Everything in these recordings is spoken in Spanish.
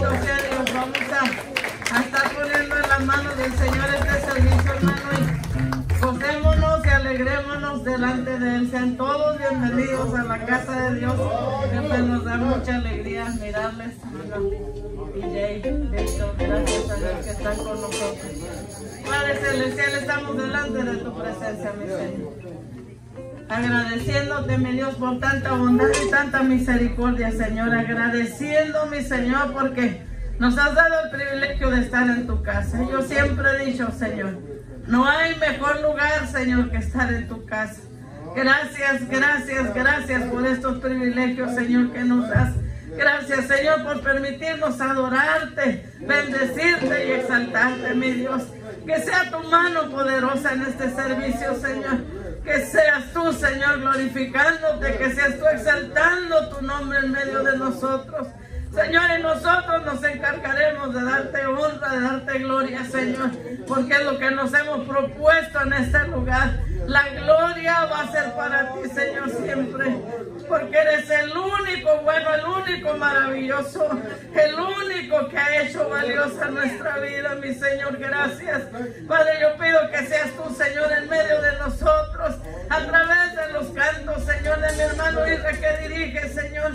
Bendito sea Dios. Vamos a estar poniendo en las manos del Señor este servicio, hermano, y gocémonos y alegrémonos delante de Él. Sean todos bienvenidos a la casa de Dios. Siempre nos da mucha alegría mirarles. Y Jay, gracias a Dios que están con nosotros. Padre Celestial, estamos delante de tu presencia, mi Señor. Agradeciéndote, mi Dios, por tanta bondad y tanta misericordia, Señor. Agradeciendo, mi Señor, porque nos has dado el privilegio de estar en tu casa. Yo siempre he dicho, Señor, no hay mejor lugar, Señor, que estar en tu casa. Gracias, gracias, gracias por estos privilegios, Señor, que nos das. Gracias, Señor, por permitirnos adorarte, bendecirte y exaltarte, mi Dios. Que sea tu mano poderosa en este servicio, Señor. Que seas tú, Señor, glorificándote, que seas tú exaltando tu nombre en medio de nosotros. Señor, y nosotros nos encargaremos de darte honra, de darte gloria, Señor, porque es lo que nos hemos propuesto en este lugar. La gloria va a ser para ti, Señor, siempre, porque eres el único bueno, el único maravilloso, el único que ha hecho valiosa nuestra vida, mi Señor. Gracias, Padre. Yo pido que seas tú, Señor, en medio de nosotros, a través de los cantos, Señor, de mi hermano Israel que dirige, Señor,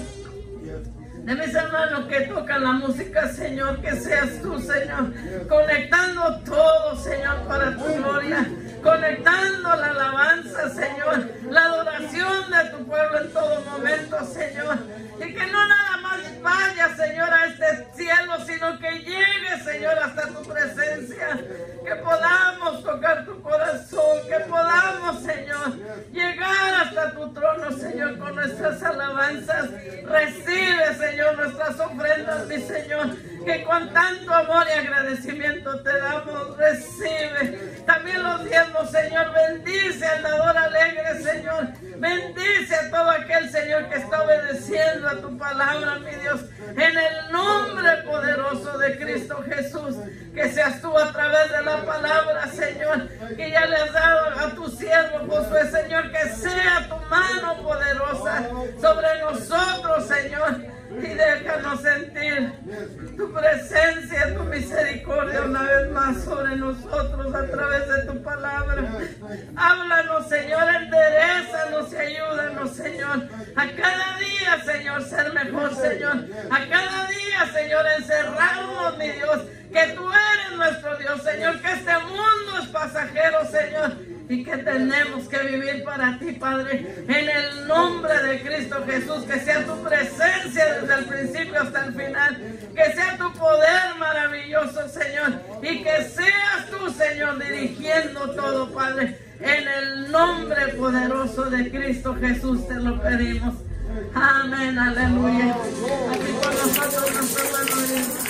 de mis hermanos que tocan la música, Señor, que seas tú, Señor, conectando todo, Señor, para tu gloria, conectando la alabanza, Señor, la adoración de tu pueblo en todo momento, Señor, y que no nada más vaya, Señor, a este cielo, sino que llegue, Señor, hasta tu presencia, que podamos tocar tu corazón, que podamos, Señor, llegar hasta tu trono, Señor, con nuestras alabanzas. Recibe, Señor, nuestras ofrendas, mi Señor, que con tanto amor y agradecimiento te damos. Recibe también los diezmos, Señor. Bendice al dador alegre, Señor. Bendice a todo aquel, Señor, que está obedeciendo a tu palabra, mi Dios, en el nombre poderoso de Cristo Jesús. Que seas tú a través de la palabra, Señor, que ya le has dado a tu siervo Josué, Señor, que sea tu mano poderosa sobre nosotros, Señor, y déjanos sentir tu presencia, tu misericordia una vez más sobre nosotros a través de tu palabra. Háblanos, Señor, enderézanos y ayúdanos, Señor, a cada día, Señor, ser mejor, Señor, a cada día, Señor, encerrarnos, mi Dios, que tú eres nuestro Dios, Señor, que este mundo es pasajero, Señor, y que tenemos que vivir para ti, Padre, en el nombre de Cristo Jesús. Que sea tu presencia desde el principio hasta el final, que sea tu poder maravilloso, Señor, y que seas tú, Señor, dirigiendo todo, Padre, en el nombre poderoso de Cristo Jesús te lo pedimos. Amén, aleluya. Aquí con nosotros nuestro hermano Dios.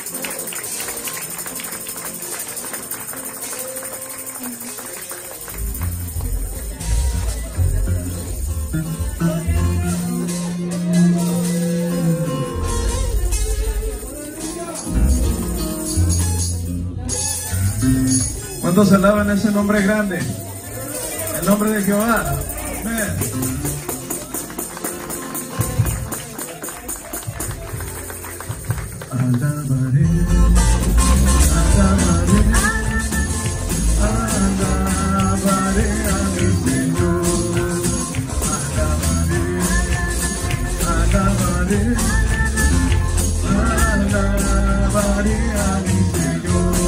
¿Cuántos alaban ese nombre grande? El nombre de Jehová. Amén. Alabaré, alabaré, alabaré a mi Señor. Alabaré, alabaré, alabaré a mi Señor.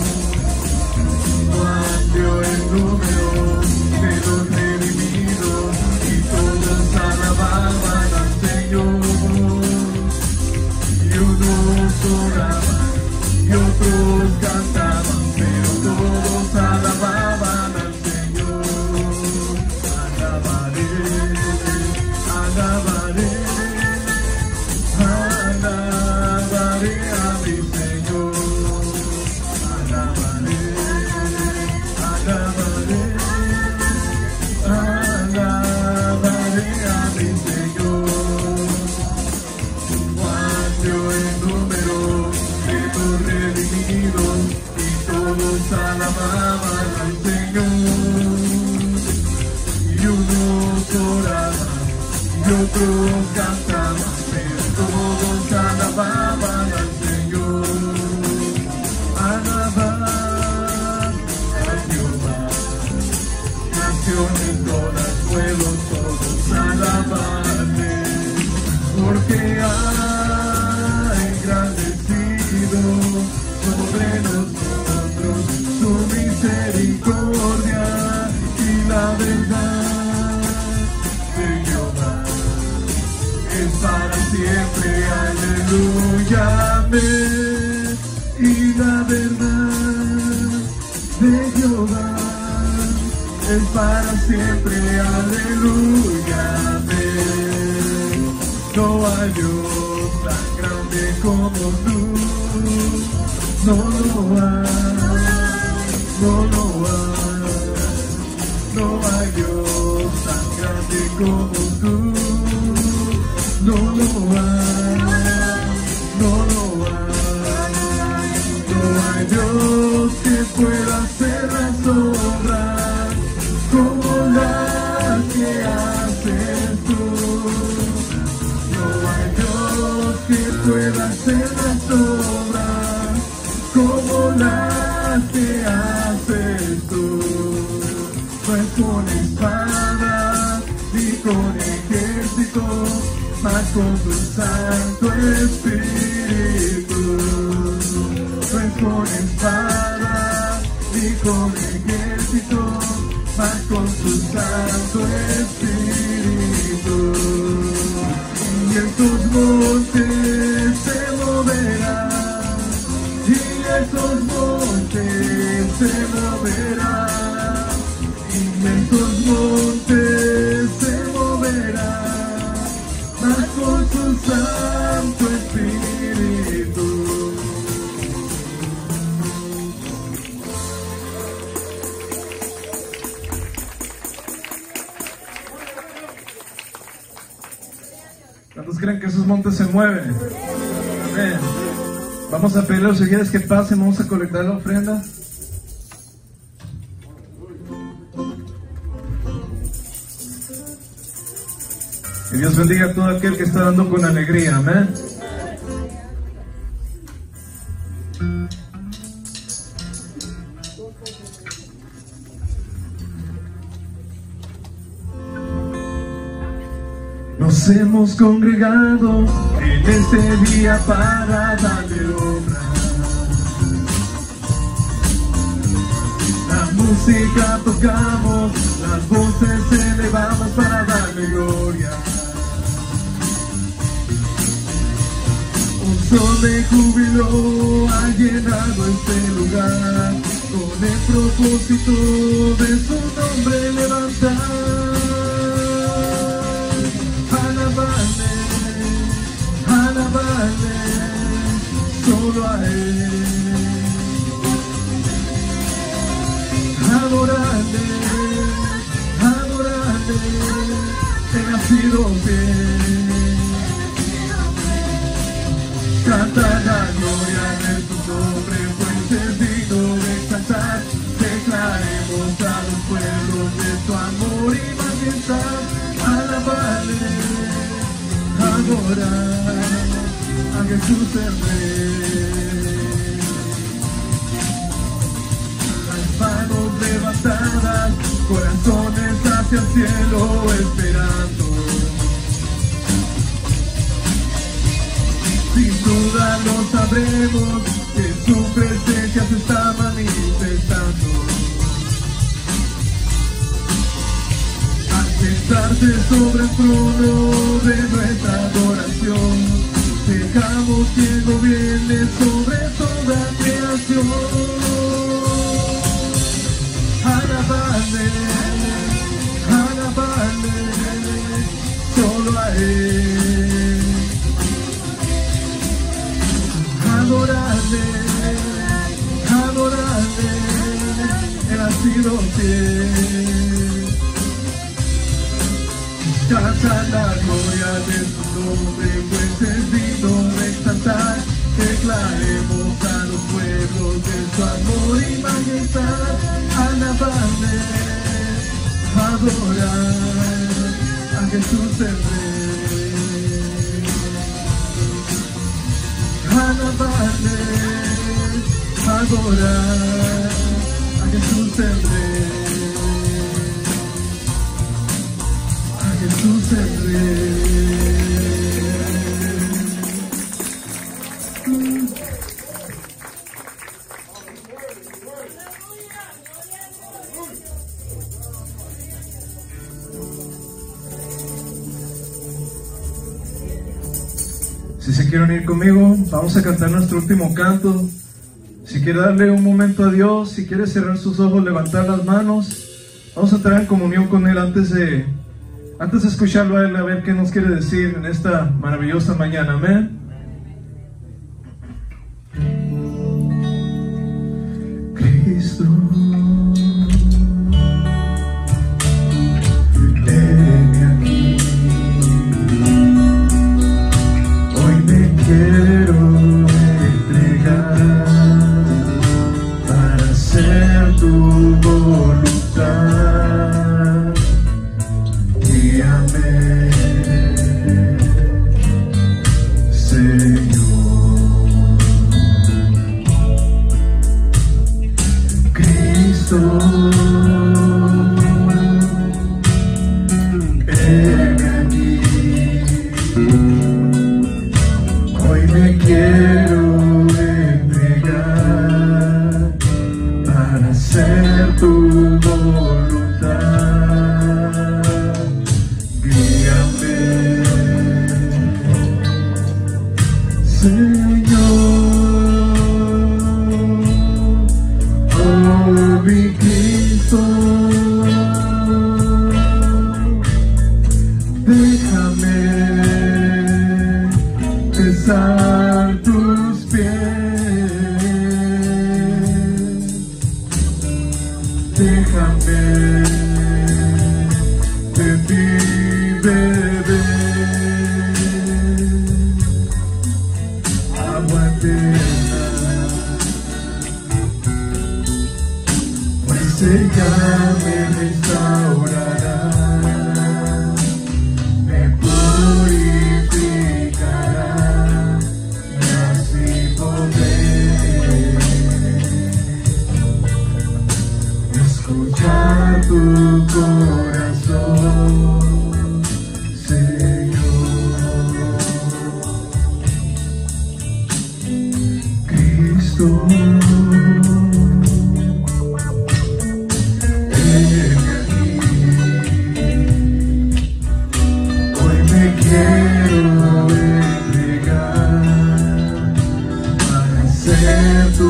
Cuando el número de los redimidos y todos alababan al Señor. Y unos oraban y otros cantaban, pero todos alababan al Señor. Alabaré, alabaré, alabaré a mi Señor. Alabaré, alabaré, alabaré a mi Señor. Cuando el número de los redimidos y todos alababan al Señor. Y unos oraban y otros cantaban, pero todos alababan al Señor. naciones todas pueblos todos alabarle, porque ha engrandecido sobre nosotros su misericordia y la verdad de Jehová es para siempre, aleluya, amén. Y la verdad de Jehová es para siempre, aleluya, amén. No hay Dios tan grande como tú, no lo hay, no lo hay. No hay Dios tan grande como tú, no lo hay, no lo hay. No hay Dios que pueda hacer las obras como las que haces tú. No hay Dios que pueda hacer las obras como las que haces tú. No es con espada ni con ejército, mas con tu Santo Espíritu. No es con espada ni con ejército, mas con tu Santo Espíritu. Y estos montes se moverán, y estos montes se moverán, y estos montes se moverán, mas con tu Santo Espíritu. ¿Cuántos creen que esos montes se mueven? Amén. Vamos a pedir a los seguidores que pasen, vamos a colectar la ofrenda. Que Dios bendiga a todo aquel que está dando con alegría, amén. Nos hemos congregado en este día para darle honra. La música tocamos, las voces elevamos para darle gloria. Un sol de júbilo ha llenado este lugar, con el propósito de su nombre levantar. Alabarle, alabarle, solo a Él. Adorarle, adorarle, Él ha sido fiel. Canta la gloria de tu nombre, pues es digno de cantar. Declaremos a los pueblos de tu amor y majestad. Alabarle, adorar a Jesús el Rey. Las manos levantadas, corazones hacia el cielo esperando. Sin duda lo sabremos, que su presencia se está manifestando. Al sentarse sobre el trono de nuestra adoración, dejamos que gobierne sobre toda creación. Alabarle, alabarle, solo a Él. Adorarle, adorarle, Él ha sido fiel. Canta la gloria de su nombre, pues es digno de exaltar. Declaremos a los pueblos de su amor y majestad. Alabarle, adorar a Jesús el Rey. Alabarle, adorar a Jesús el Rey. Si se quieren ir conmigo, vamos a cantar nuestro último canto. Si quiere darle un momento a Dios, si quiere cerrar sus ojos, levantar las manos, vamos a entrar en comunión con Él antes de escucharlo a Él, a ver qué nos quiere decir en esta maravillosa mañana. Amén. Cristo, heme aquí, hoy me quiero entregar para hacer tu voluntad. Guíame, Señor. Cristo, heme aquí, hoy me quiero entregar para hacer tu voluntad. Guíame, Señor. Oh, mi Cristo, déjame besar tus pies, déjame de ti beber agua eterna, pues ella me restaurará, me purificará, y así podré escuchar tu corazón, Señor. Cristo, quiero entregar para hacer tu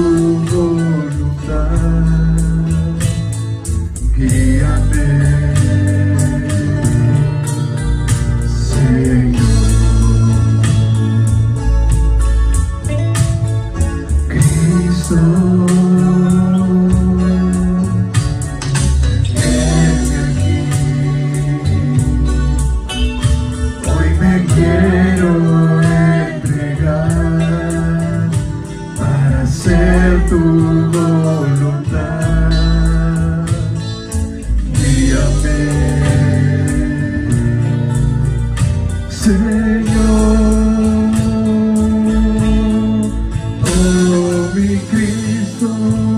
voluntad. Guíame, Señor. Cristo, quiero entregar para hacer tu voluntad. Guíame, Señor. Oh, mi Cristo,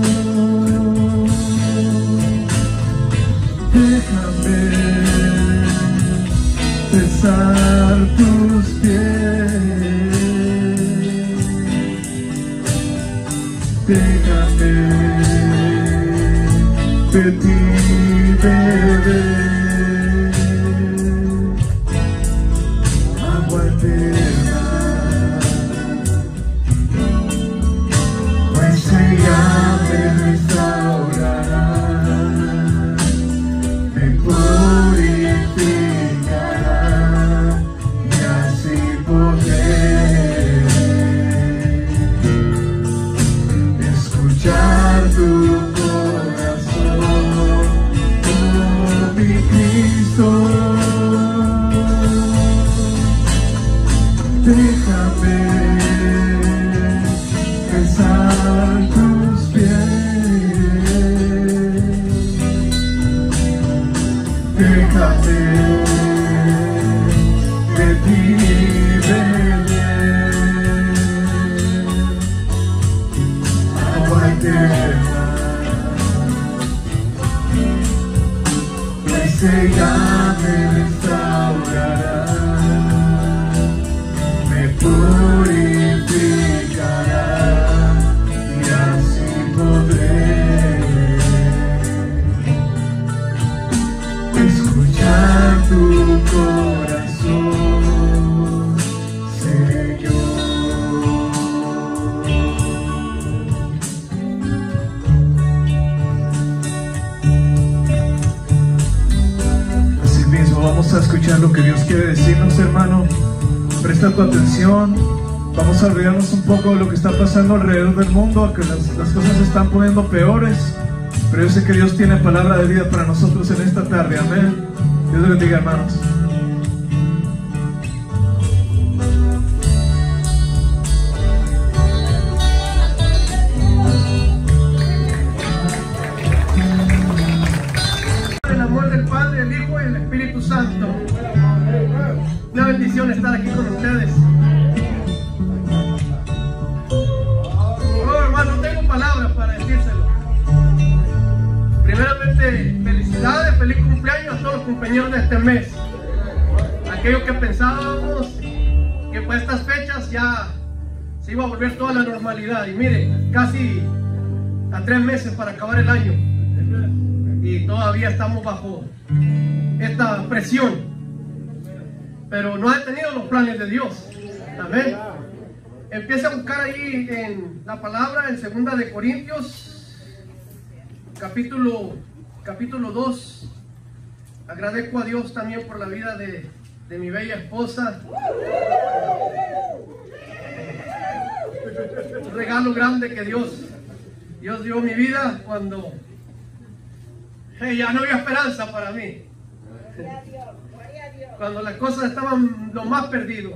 déjame besar tus pies, déjame de ti beber agua eterna, pues ella me restaurará, me purificará, y así podré escuchar tu corazón. Oh, mi Cristo, déjame besar tus pies, déjame de ti beber agua eterna, pues ella me restaurará, me purificará, y así podré escuchar tu corazón, Señor. So, vamos a escuchar lo que Dios quiere decirnos, hermano. Presta tu atención. Vamos a olvidarnos un poco de lo que está pasando alrededor del mundo, que las cosas se están poniendo peores. Pero yo sé que Dios tiene palabra de vida para nosotros en esta tarde. Amén. Dios les bendiga, hermanos. El amor del Padre, el Hijo y el Espíritu Santo. Una bendición estar aquí con ustedes. Oh, hermano, no tengo palabras para decírselo. Primeramente, felicidades, feliz cumpleaños a todos los compañeros de este mes. Aquellos que pensábamos que por estas fechas ya se iba a volver toda la normalidad. Y miren, casi a 3 meses para acabar el año. Y todavía estamos bajo esta presión. Pero no ha detenido los planes de Dios. Amén. Empieza a buscar ahí en la palabra en 2 de Corintios, capítulo 2. Agradezco a Dios también por la vida de mi bella esposa. Un regalo grande que Dios dio a mi vida cuando ya no había esperanza para mí. Cuando las cosas estaban lo más perdido.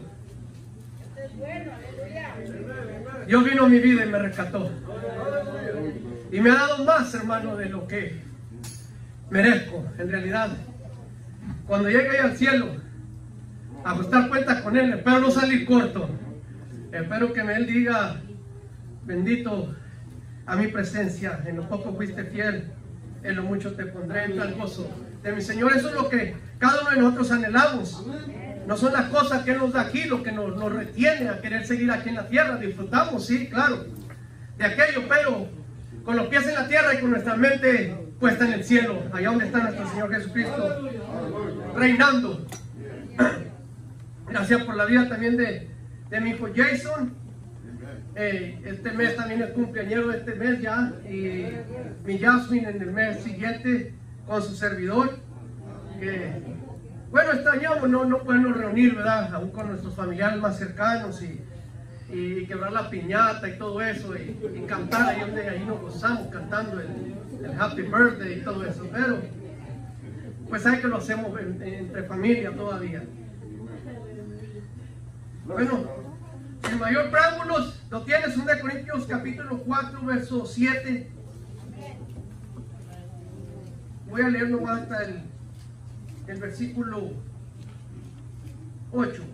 Dios vino a mi vida y me rescató. Y me ha dado más, hermano, de lo que merezco, en realidad. Cuando llegue al cielo, a ajustar cuentas con Él, espero no salir corto. Espero que Él diga, bendito a mi presencia, en lo poco fuiste fiel, en lo mucho te pondré, en tal gozo de mi Señor. Eso es lo que cada uno de nosotros anhelamos. No son las cosas que Él nos da aquí lo que nos retiene a querer seguir aquí en la tierra. Disfrutamos, sí, claro, de aquello, pero con los pies en la tierra y con nuestra mente puesta en el cielo, allá donde está nuestro Señor Jesucristo reinando. Gracias por la vida también de mi hijo Jason. Este mes también es cumpleañero de este mes ya, y mi Jasmine en el mes siguiente con su servidor. Bueno, extrañamos no podernos reunir, ¿verdad? Aún con nuestros familiares más cercanos y quebrar la piñata y todo eso, y cantar ahí donde ahí nos gozamos cantando el Happy Birthday y todo eso. Pero pues sabe que lo hacemos entre familia todavía. Bueno, sin mayor preámbulos, lo tienes en 2 Corintios capítulo 4, verso 7. Voy a leer nomás hasta el versículo 8.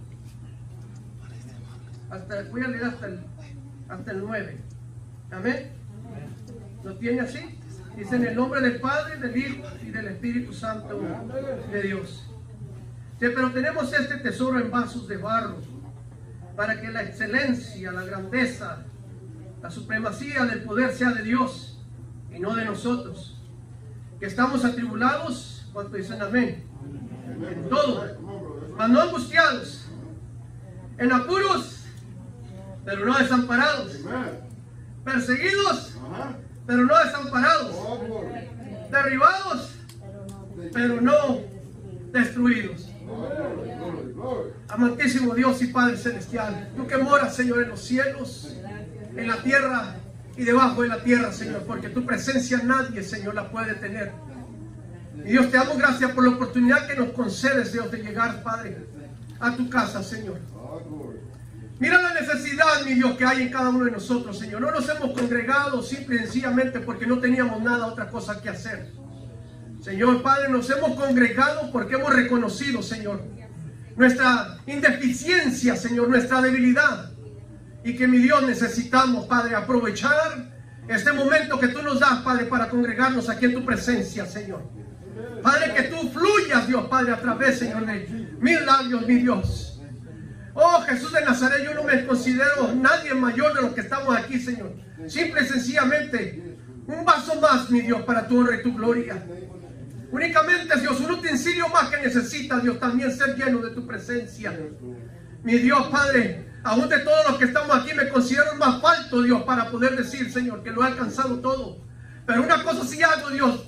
Voy a leer hasta el 9. Amén. ¿Lo tiene así? Dice: en el nombre del Padre, del Hijo y del Espíritu Santo de Dios. Pero tenemos este tesoro en vasos de barro, para que la excelencia, la grandeza, la supremacía del poder sea de Dios y no de nosotros, que estamos atribulados. ¿Cuánto dicen amén? En todo, mas no angustiados, en apuros, pero no desamparados, perseguidos, pero no desamparados, derribados, pero no destruidos. Amantísimo Dios y Padre Celestial, tú que moras, Señor, en los cielos, en la tierra y debajo de la tierra, Señor, porque tu presencia nadie, Señor, la puede tener. Y Dios, te damos gracias por la oportunidad que nos concedes, Dios, de llegar, Padre, a tu casa, Señor. Mira la necesidad, mi Dios, que hay en cada uno de nosotros, Señor. No nos hemos congregado simple y sencillamente porque no teníamos nada, otra cosa que hacer. Señor Padre, nos hemos congregado porque hemos reconocido, Señor, nuestra indeficiencia, Señor, nuestra debilidad. Y que, mi Dios, necesitamos, Padre, aprovechar este momento que tú nos das, Padre, para congregarnos aquí en tu presencia, Señor. Padre, que tú fluyas, Dios, Padre, a través, Señor, de mis labios, mi Dios. Oh, Jesús de Nazaret, yo no me considero nadie mayor de los que estamos aquí, Señor. Simple y sencillamente, un vaso más, mi Dios, para tu honra y tu gloria. Únicamente, Dios, un utensilio más que necesita, Dios, también ser lleno de tu presencia. Mi Dios, Padre, aún de todos los que estamos aquí, me considero más falto, Dios, para poder decir, Señor, que lo he alcanzado todo. Pero una cosa sí hago, Dios,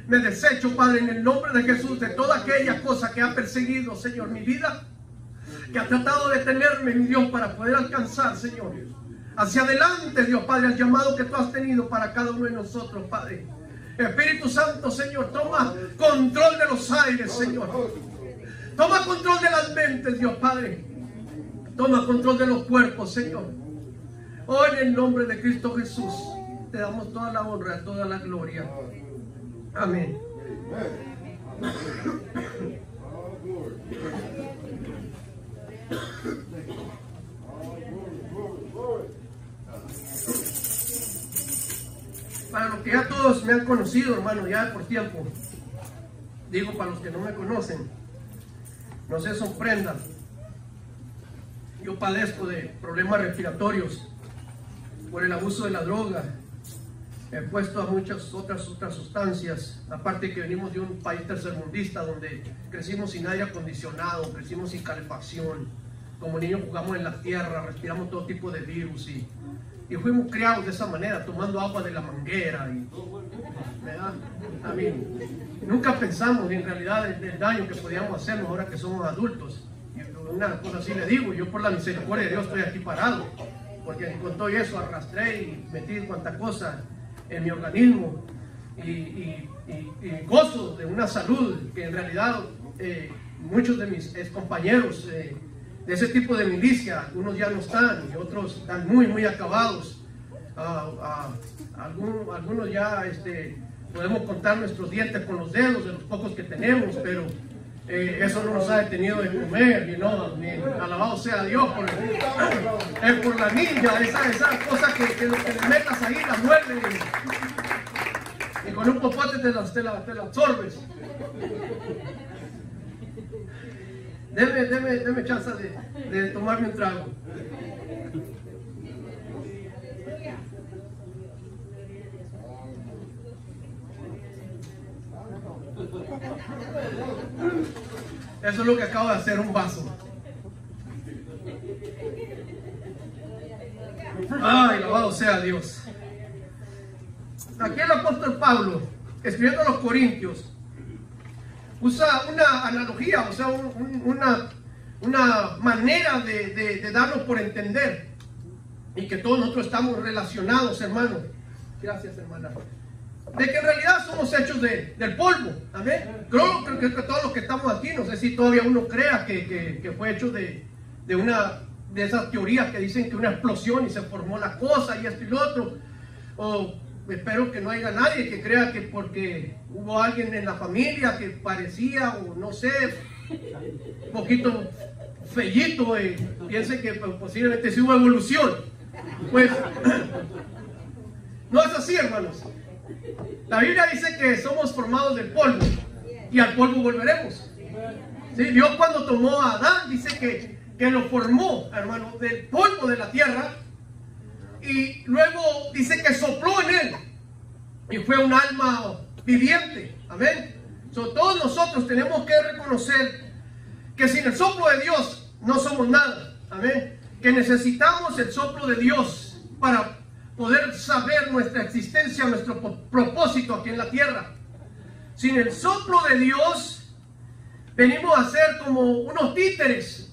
me desecho, Padre, en el nombre de Jesús, de toda aquella cosa que ha perseguido, Señor, mi vida, que ha tratado de detenerme, mi Dios, para poder alcanzar, Señor, hacia adelante, Dios Padre, el llamado que tú has tenido para cada uno de nosotros, Padre. Espíritu Santo, Señor, toma control de los aires, Señor. Toma control de las mentes, Dios Padre. Toma control de los cuerpos, Señor. Hoy en el nombre de Cristo Jesús te damos toda la honra, toda la gloria. Amén. Para los que ya todos me han conocido, hermano, ya por tiempo, digo para los que no me conocen, no se sorprendan. Yo padezco de problemas respiratorios por el abuso de la droga, expuesto a muchas otras sustancias, aparte que venimos de un país tercermundista donde crecimos sin aire acondicionado, crecimos sin calefacción, como niños jugamos en la tierra, respiramos todo tipo de virus y fuimos criados de esa manera, tomando agua de la manguera ¿verdad? A mí, nunca pensamos en realidad del daño que podíamos hacernos ahora que somos adultos. Y una cosa así le digo, yo por la misericordia de Dios estoy aquí parado, porque con todo eso arrastré y metí cuanta cosa en mi organismo y gozo de una salud que en realidad muchos de mis compañeros de ese tipo de milicia, algunos ya no están y otros están muy acabados. Algunos ya podemos contar nuestros dientes con los dedos de los pocos que tenemos, pero eso no nos ha detenido de comer, ni alabado sea Dios por la ninja, esa cosa que le metas ahí, la muerde y con un popote te la absorbes. Deme chance de tomarme un trago. Eso es lo que acabo de hacer, un vaso. Ay, alabado sea Dios. Aquí el apóstol Pablo, escribiendo a los Corintios, usa una analogía, o sea, una manera de darnos por entender, y que todos nosotros estamos relacionados, hermano. Gracias, hermana. De que en realidad somos hechos del polvo, amén. Creo que todos los que estamos aquí, no sé si todavía uno crea que fue hecho de esas teorías que dicen que una explosión y se formó la cosa y esto y lo otro, o espero que no haya nadie que crea que porque hubo alguien en la familia que parecía, o no sé, un poquito fellito, piense que posiblemente sí hubo evolución. Pues no es así, hermanos. La Biblia dice que somos formados del polvo y al polvo volveremos. ¿Sí? Dios cuando tomó a Adán dice que lo formó, hermano, del polvo de la tierra, y luego dice que sopló en él y fue un alma viviente. Amén. Todos nosotros tenemos que reconocer que sin el soplo de Dios no somos nada. Amén. Que necesitamos el soplo de Dios para poder saber nuestra existencia, nuestro propósito aquí en la tierra. Sin el soplo de Dios venimos a ser como unos títeres.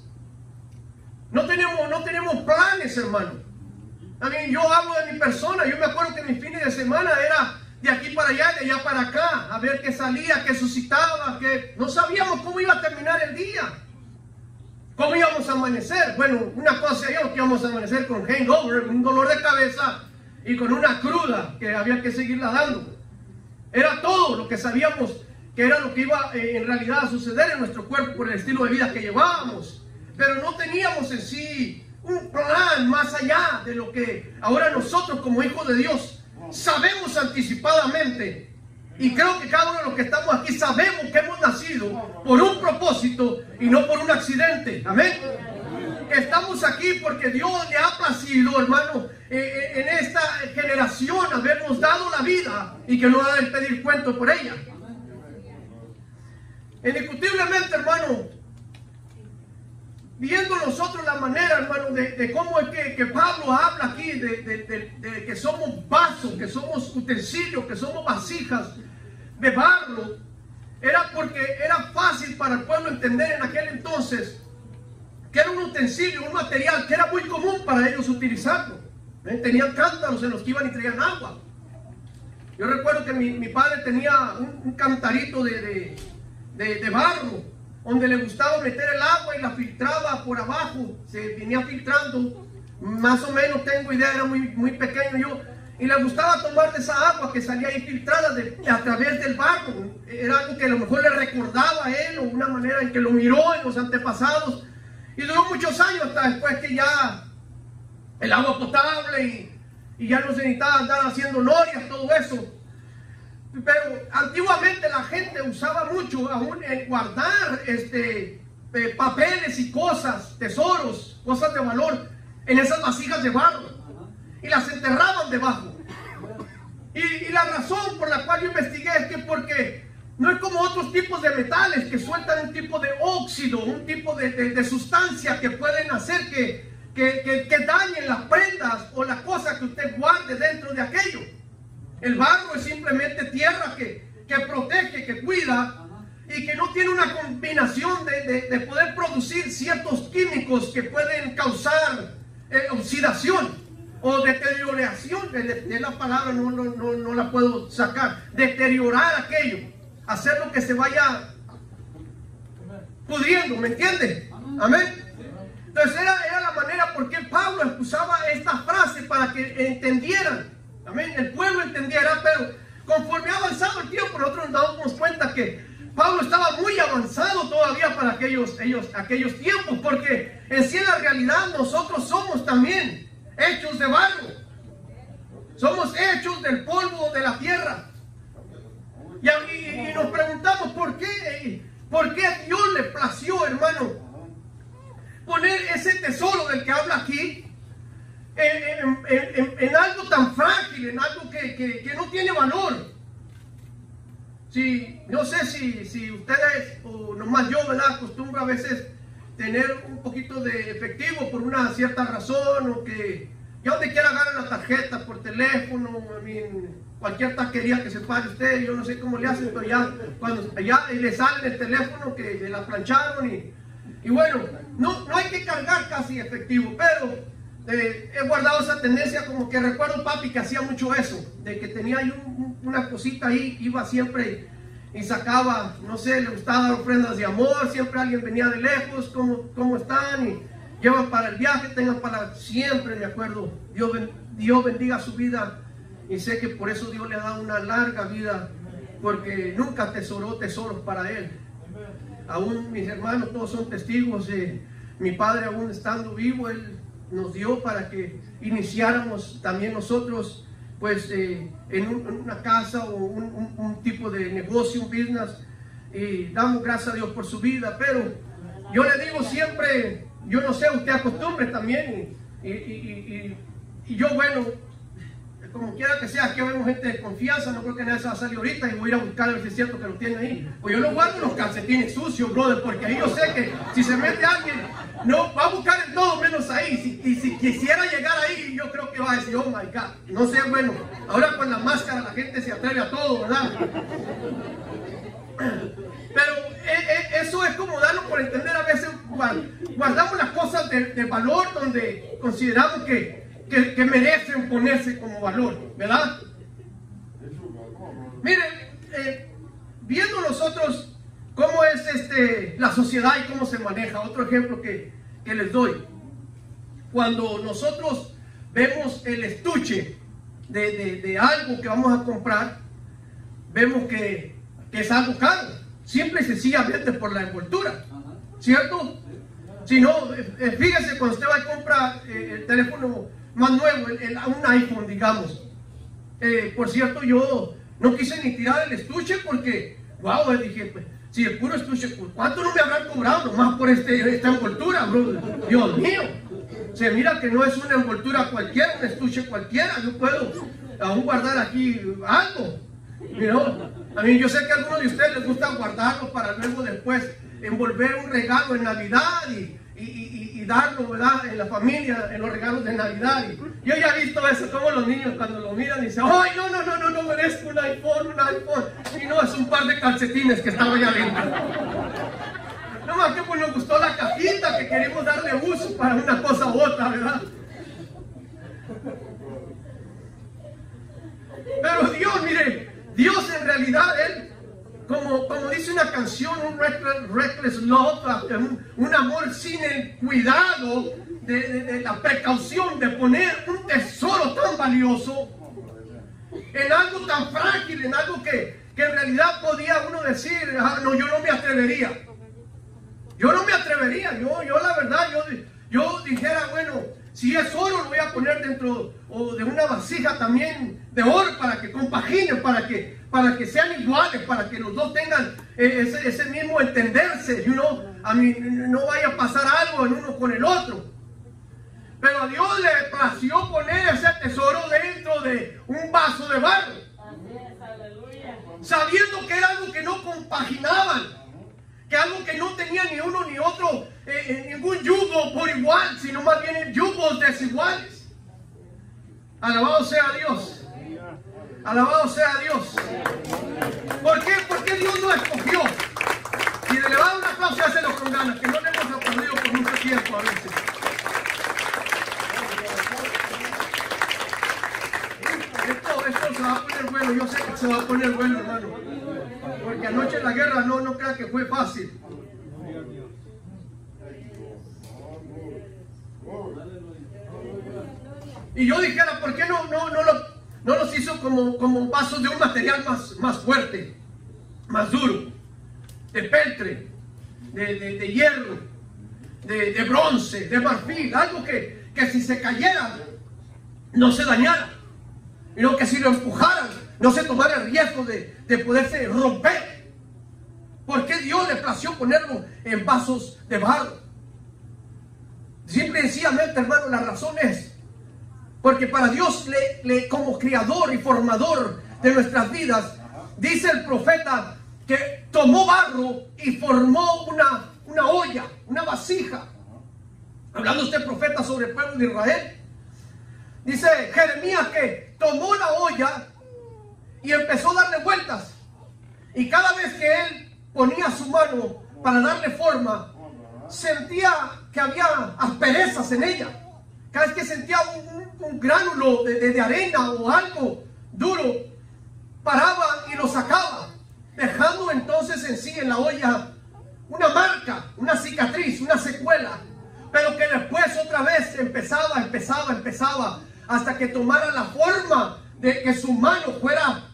No tenemos planes, hermano. A mí, yo hablo de mi persona. Yo me acuerdo que mis fines de semana era de aquí para allá, de allá para acá, a ver qué salía, qué suscitaba, que no sabíamos cómo iba a terminar el día, cómo íbamos a amanecer. Bueno, una cosa yo, que íbamos a amanecer con hangover, un dolor de cabeza y con una cruda que había que seguirla dando. Era todo lo que sabíamos que era lo que iba en realidad a suceder en nuestro cuerpo por el estilo de vida que llevábamos, pero no teníamos en sí un plan más allá de lo que ahora nosotros como hijos de Dios sabemos anticipadamente. Y creo que cada uno de los que estamos aquí sabemos que hemos nacido por un propósito y no por un accidente. Amén. Estamos aquí porque Dios le ha placido, hermano, en esta generación habernos dado la vida y que no ha de pedir cuento por ella. Indiscutiblemente, hermano, viendo nosotros la manera, hermano, de cómo es que Pablo habla aquí, de que somos vasos, que somos utensilios, que somos vasijas, de barro era porque era fácil para el pueblo entender en aquel entonces que era un utensilio, un material que era muy común para ellos utilizarlo. Tenían cántaros en los que iban y traían agua. Yo recuerdo que mi padre tenía un cantarito de barro, donde le gustaba meter el agua y la filtraba por abajo, se venía filtrando, más o menos tengo idea, era muy pequeño yo, y le gustaba tomar de esa agua que salía ahí filtrada a través del barro. Era algo que a lo mejor le recordaba a él, o una manera en que lo miró en los antepasados, y duró muchos años hasta después que ya el agua potable y ya no se necesitaba andar haciendo norias, todo eso. Pero antiguamente la gente usaba mucho aún en guardar papeles y cosas, tesoros, cosas de valor en esas vasijas de barro, y las enterraban debajo. Y la razón por la cual yo investigué es que porque no es como otros tipos de metales que sueltan un tipo de óxido, un tipo de sustancia que pueden hacer que dañen las prendas o las cosas que usted guarde dentro de aquello. El barro es simplemente tierra que protege, que cuida, y que no tiene una combinación de poder producir ciertos químicos que pueden causar oxidación o deterioración. De la palabra no la puedo sacar. Deteriorar aquello, hacer lo que se vaya pudriendo, ¿me entiende? Amén. Entonces era la manera por qué Pablo usaba esta frase, para que entendieran, amén, el pueblo entendiera. Pero conforme ha avanzado el tiempo, nosotros nos damos cuenta que Pablo estaba muy avanzado todavía para aquellos tiempos, porque en sí, en la realidad, nosotros somos también hechos de barro, somos hechos del polvo de la tierra. Y nos preguntamos por qué a Dios le plació, hermano, poner ese tesoro del que habla aquí en algo tan frágil, en algo que no tiene valor. No sé si ustedes, o nomás yo, ¿verdad?, acostumbro a veces tener un poquito de efectivo por una cierta razón, o que ya donde quiera agarrar la tarjeta por teléfono, cualquier taquería que se pare usted, yo no sé cómo le hacen, pero ya cuando ya le sale el teléfono que la plancharon, y bueno, no hay que cargar casi efectivo, pero he guardado esa tendencia. Como que recuerdo a papi que hacía mucho eso, de que tenía ahí una cosita ahí, iba siempre y sacaba, no sé, le gustaba dar ofrendas de amor, siempre alguien venía de lejos, ¿cómo están? Y llevan para el viaje, tengan para siempre, me acuerdo. Dios bendiga su vida, y sé que por eso Dios le ha dado una larga vida, porque nunca atesoró tesoros para él. Aún mis hermanos todos son testigos. Mi padre, aún estando vivo, él nos dio para que iniciáramos también nosotros, pues en una casa o un tipo de negocio, un business, y damos gracias a Dios por su vida. Pero yo le digo siempre, yo no sé, usted acostumbre también, y yo, bueno, como quiera que sea, aquí vemos gente de confianza, no creo que nadie se va a salir ahorita y voy a ir a buscar a ver si es cierto que lo tiene ahí. Pues yo no guardo los calcetines sucios, brother, porque ahí yo sé que si se mete alguien, no va a buscar en todo menos ahí. Y si quisiera llegar ahí, yo creo que va a decir, oh my God, no sé, bueno, ahora con la máscara la gente se atreve a todo, ¿verdad? Pero eso es como darnos por entender. A veces guardamos las cosas de valor donde consideramos que merecen ponerse como valor, ¿verdad? Miren, viendo nosotros cómo es la sociedad y cómo se maneja, otro ejemplo que les doy. Cuando nosotros vemos el estuche de algo que vamos a comprar, vemos que es algo caro, simple y sencillamente por la envoltura, ¿cierto? Si no, fíjese, cuando usted va a comprar el teléfono más nuevo, un iPhone, digamos. Por cierto, yo no quise ni tirar el estuche porque, wow, dije, pues, si el puro estuche, ¿cuánto no me habrán cobrado nomás por esta envoltura, bro? Dios mío, se mira que no es una envoltura cualquiera, un estuche cualquiera. Yo puedo aún guardar aquí algo, ¿no? A mí, yo sé que a algunos de ustedes les gusta guardarlo para luego después envolver un regalo en Navidad y y darlo, ¿verdad? En la familia, en los regalos de Navidad. Y yo ya he visto eso, como los niños cuando lo miran dicen, ¡ay, no merezco un iPhone! Y no, es un par de calcetines que estaba allá adentro. No más que pues nos gustó la cajita, que queremos darle uso para una cosa u otra, ¿verdad? Pero Dios, mire, Dios en realidad, Él, como dice una canción, un reckless love, un amor sin el cuidado de la precaución de poner un tesoro tan valioso en algo tan frágil, en algo que en realidad podía uno decir, no, yo no me atrevería. Yo no me atrevería, yo la verdad, yo dijera, bueno, si es oro lo voy a poner dentro o de una vasija también de oro para que compaginen, para que sean iguales, para que los dos tengan ese mismo entenderse, a mí no vaya a pasar algo en uno con el otro. Pero a Dios le plació poner ese tesoro dentro de un vaso de barro, sabiendo que era algo que no compaginaban, que algo que no tenía ni uno ni otro, ningún yugo por igual, sino más bien yugos desiguales. Alabado sea Dios. Alabado sea Dios. ¿Por qué? Porque Dios no escogió. Y de levantar un aplauso, hácelo con ganas, que no le hemos aprendido por mucho tiempo a veces. Esto se va a poner bueno, yo sé que se va a poner bueno, hermano. Porque anoche la guerra no crea que fue fácil. Y yo dijera, ¿por qué no los hizo como vasos de un material más fuerte, más duro, de peltre, de hierro, de bronce, de marfil, algo que si se cayera no se dañara, sino que si lo empujaran no se tomara el riesgo de poderse romper? ¿Por qué Dios le plació ponerlo en vasos de barro? Simple y sencillamente, hermano, la razón es porque para Dios, como creador y formador de nuestras vidas, dice el profeta que tomó barro y formó una olla, una vasija. Hablando este profeta sobre el pueblo de Israel, dice Jeremías que tomó la olla y empezó a darle vueltas. Y cada vez que él ponía su mano para darle forma, sentía que había asperezas en ella. Cada vez que sentía un gránulo de arena o algo duro, paraba y lo sacaba, dejando entonces en sí, en la olla, una marca, una cicatriz, una secuela. Pero que después otra vez empezaba, hasta que tomara la forma de que su mano fuera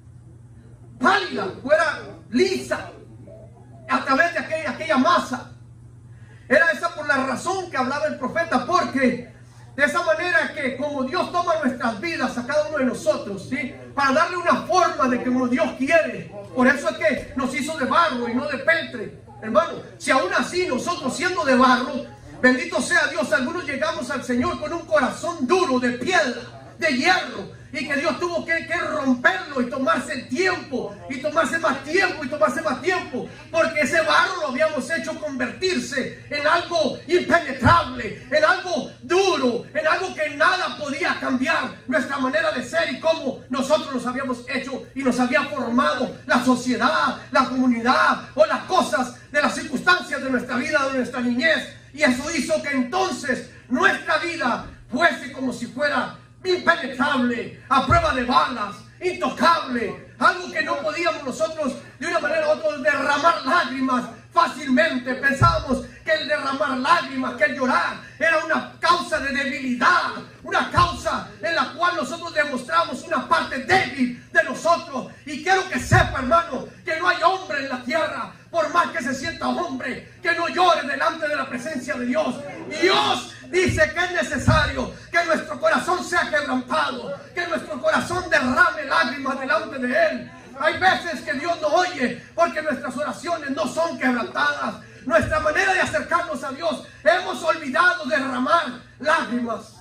pálida, fuera lisa, a través de aquella masa. Era esa por la razón que hablaba el profeta, porque de esa manera que como Dios toma nuestras vidas a cada uno de nosotros, ¿sí?, para darle una forma de como Dios quiere. Por eso es que nos hizo de barro y no de peltre. Hermano, si aún así nosotros siendo de barro, bendito sea Dios, algunos llegamos al Señor con un corazón duro, de piedra, de hierro, y que Dios tuvo que romperlo y tomarse el tiempo, y tomarse más tiempo, porque ese barro lo habíamos hecho convertirse en algo impenetrable, en algo duro, en algo que nada podía cambiar nuestra manera de ser y cómo nosotros nos habíamos hecho y nos había formado la sociedad, la comunidad o las cosas de las circunstancias de nuestra vida, de nuestra niñez. Y eso hizo que entonces nuestra vida fuese como si fuera impenetrable, a prueba de balas, intocable, algo que no podíamos nosotros de una manera u otra derramar lágrimas fácilmente. Pensábamos que el derramar lágrimas, que el llorar era una causa de debilidad, una causa en la cual nosotros demostramos una parte débil de nosotros. Y quiero que sepa, hermano, que no hay hombre en la tierra, por más que se sienta hombre, que no llore delante de la presencia de Dios. Dios dice que es necesario que nuestro corazón sea quebrantado, que nuestro corazón derrame lágrimas delante de Él. Hay veces que Dios no oye porque nuestras oraciones no son quebrantadas. Nuestra manera de acercarnos a Dios, hemos olvidado derramar lágrimas.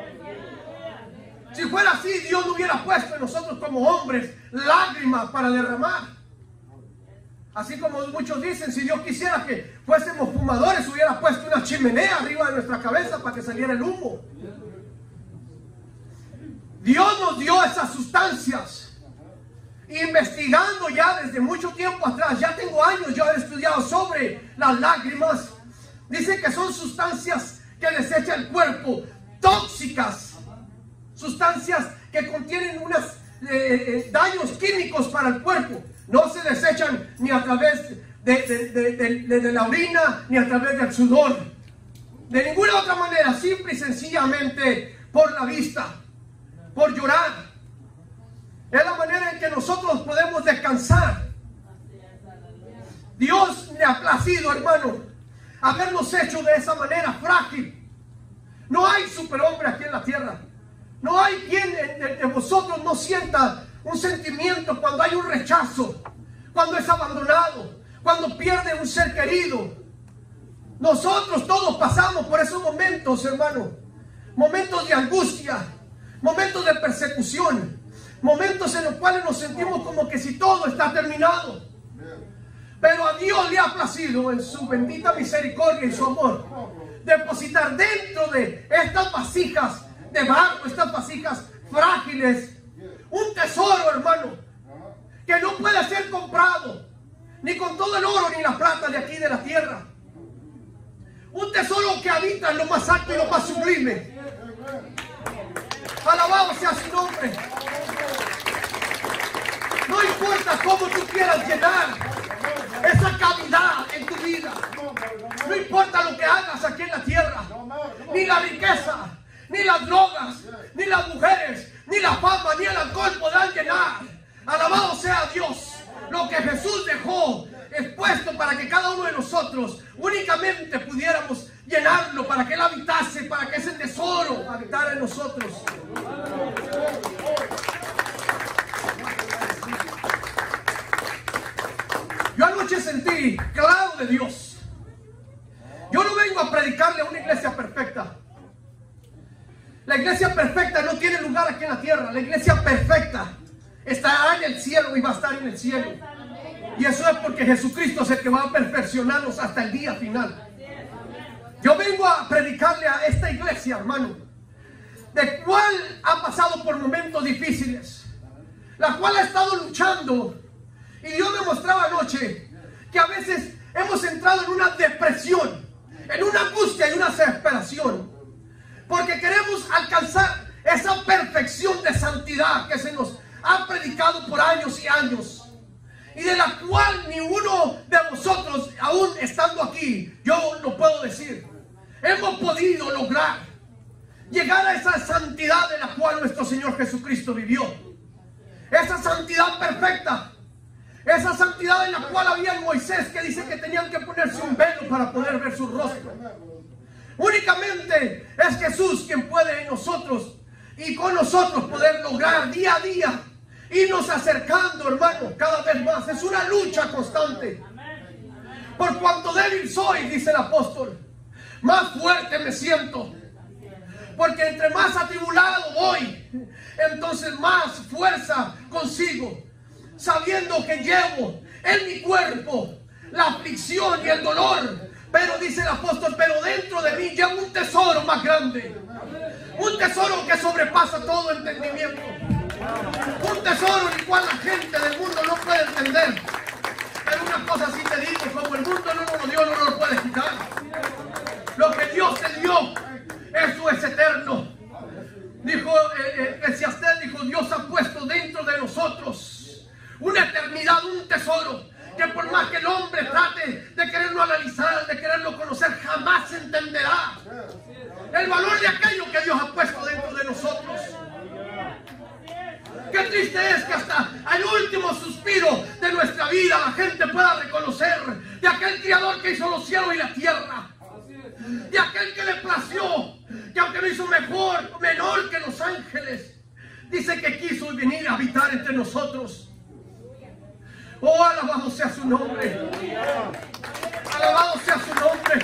Si fuera así, Dios no hubiera puesto en nosotros como hombres lágrimas para derramar. Así como muchos dicen, si Dios quisiera que fuésemos fumadores, hubiera puesto una chimenea arriba de nuestra cabeza para que saliera el humo. Dios nos dio esas sustancias. Investigando ya desde mucho tiempo atrás, ya tengo años yo he estudiado sobre las lágrimas. Dice que son sustancias que desecha el cuerpo, tóxicas, sustancias que contienen unos daños químicos para el cuerpo. No se desechan ni a través de la orina, ni a través del sudor, de ninguna otra manera, simple y sencillamente por la vista, por llorar. Es la manera en que nosotros podemos descansar. Dios le ha placido, hermano, habernos hecho de esa manera frágil. No hay superhombre aquí en la tierra. No hay quien de vosotros no sienta un sentimiento cuando hay un rechazo, cuando es abandonado, cuando pierde un ser querido. Nosotros todos pasamos por esos momentos, hermano. Momentos de angustia, momentos de persecución, momentos en los cuales nos sentimos como que si todo está terminado. Pero a Dios le ha placido en su bendita misericordia y su amor depositar dentro de estas vasijas de barro, estas vasijas frágiles, un tesoro, hermano, que no puede ser comprado ni con todo el oro ni la plata de aquí de la tierra. Un tesoro que habita en lo más alto y lo más sublime. Alabado sea su nombre. No importa cómo tú quieras llenar esa cavidad en tu vida, no importa lo que hagas aquí en la tierra, ni la riqueza, ni las drogas, ni las mujeres, ni la fama, ni el alcohol podrán llenar. Alabado sea Dios. Lo que Jesús dejó expuesto para que cada uno de nosotros únicamente pudiéramos llenarlo, para que Él habitase, para que ese tesoro habitara en nosotros. Yo anoche sentí claro de Dios. Yo no vengo a predicarle a una iglesia perfecta. La iglesia perfecta no tiene lugar aquí en la tierra. La iglesia perfecta estará en el cielo y va a estar en el cielo. Y eso es porque Jesucristo es el que va a perfeccionarnos hasta el día final. Yo vengo a predicarle a esta iglesia, hermano, de cual ha pasado por momentos difíciles, la cual ha estado luchando. Y Dios me mostraba anoche que a veces hemos entrado en una depresión, en una angustia y una desesperación, porque queremos alcanzar esa perfección de santidad que se nos ha predicado por años y años, y de la cual ni uno de vosotros, aún estando aquí, yo lo puedo decir, hemos podido lograr llegar a esa santidad de la cual nuestro Señor Jesucristo vivió. Esa santidad perfecta, esa santidad en la cual había en Moisés que dice que tenían que ponerse un velo para poder ver su rostro. Únicamente es Jesús quien puede en nosotros y con nosotros poder lograr día a día irnos acercando, hermano, cada vez más. Es una lucha constante. Por cuanto débil soy, dice el apóstol, más fuerte me siento. Porque entre más atribulado voy, entonces más fuerza consigo, sabiendo que llevo en mi cuerpo la aflicción y el dolor. Pero dice el apóstol, pero dentro de mí llevo un tesoro más grande, un tesoro que sobrepasa todo entendimiento, un tesoro el cual la gente del mundo no puede entender. Pero una cosa sí te digo, como el mundo no nos lo dio, no nos lo puede quitar. Lo que Dios te dio, eso es eterno. Dijo Eclesiastés, dijo, Dios ha puesto dentro de nosotros una eternidad, un tesoro, que por más que el hombre trate de quererlo analizar, de quererlo conocer, jamás se entenderá el valor de aquello que Dios ha puesto dentro de nosotros. Qué triste es que hasta el último suspiro de nuestra vida la gente pueda reconocer de aquel Creador que hizo los cielos y la tierra, de aquel que le plació, que aunque lo hizo mejor, menor que los ángeles, dice que quiso venir a habitar entre nosotros. Oh, alabado sea su nombre. Alabado sea su nombre.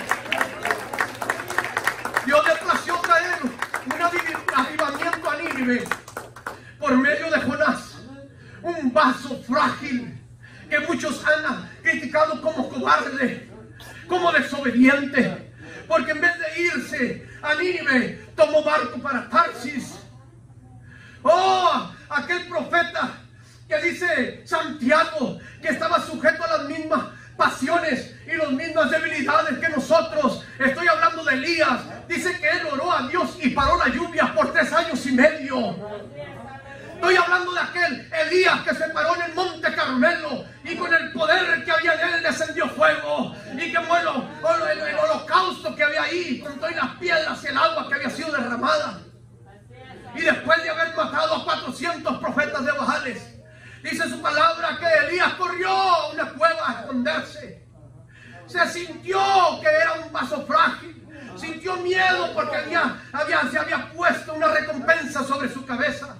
Dios le plació traer un avivamiento a Nínive por medio de Jonás, un vaso frágil que muchos han criticado como cobarde, como desobediente, porque en vez de irse a Nínive, tomó barco para Tarsis. Oh, aquel profeta que dice Santiago, que estaba sujeto a las mismas pasiones y las mismas debilidades que nosotros. Estoy hablando de Elías. Dice que él oró a Dios y paró la lluvia por 3 años y medio. Estoy hablando de aquel Elías que se paró en el monte Carmelo y con el poder que había en él descendió fuego, y que bueno, el holocausto que había ahí, con todas las piedras y el agua que había sido derramada. Y después de haber matado a 400 profetas de Baales, dice su palabra que Elías corrió a una cueva a esconderse. Se sintió que era un vaso frágil, sintió miedo porque se había puesto una recompensa sobre su cabeza.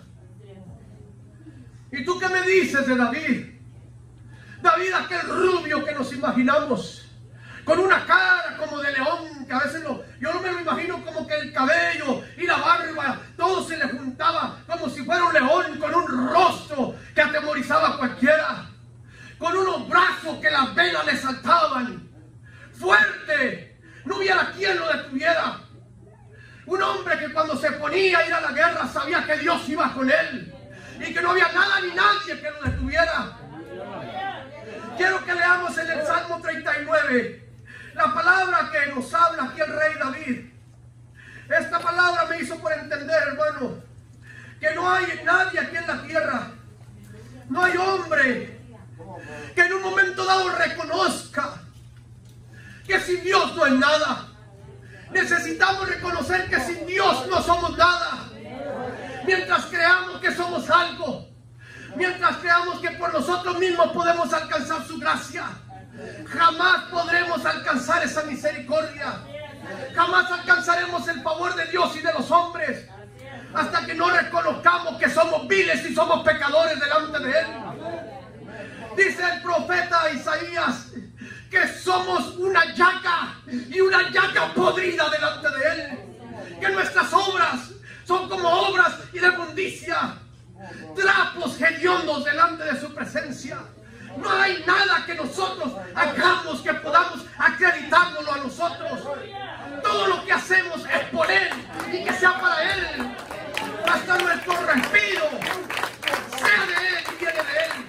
¿Y tú qué me dices de David? David, aquel rubio que nos imaginamos, con una cara como de león, que a veces yo no me lo imagino, como que el cabello y la barba, todo se le juntaba como si fuera un león, con un rostro que atemorizaba a cualquiera, con unos brazos que las venas le saltaban, fuerte, no hubiera quien lo detuviera. Un hombre que cuando se ponía a ir a la guerra sabía que Dios iba con él y que no había nada ni nadie que lo detuviera. Quiero que leamos en el Salmo 39 la palabra que nos habla aquí el rey David. Esta palabra me hizo por entender, hermano, que no hay nadie aquí en la tierra, no hay hombre que en un momento dado reconozca que sin Dios no es nada. Necesitamos reconocer que sin Dios no somos nada. Mientras creamos que somos algo, mientras creamos que por nosotros mismos podemos alcanzar su gracia, jamás podremos alcanzar esa misericordia. Jamás alcanzaremos el favor de Dios y de los hombres hasta que no reconozcamos que somos viles y somos pecadores delante de Él. Dice el profeta Isaías que somos una llaga, y una llaga podrida delante de Él, que nuestras obras son como obras y de inmundicia, trapos hediondos delante de su presencia. No hay nada que nosotros hagamos que podamos acreditárnoslo a nosotros. Todo lo que hacemos es por Él y que sea para Él. Hasta nuestro respiro sea de Él y viene de Él.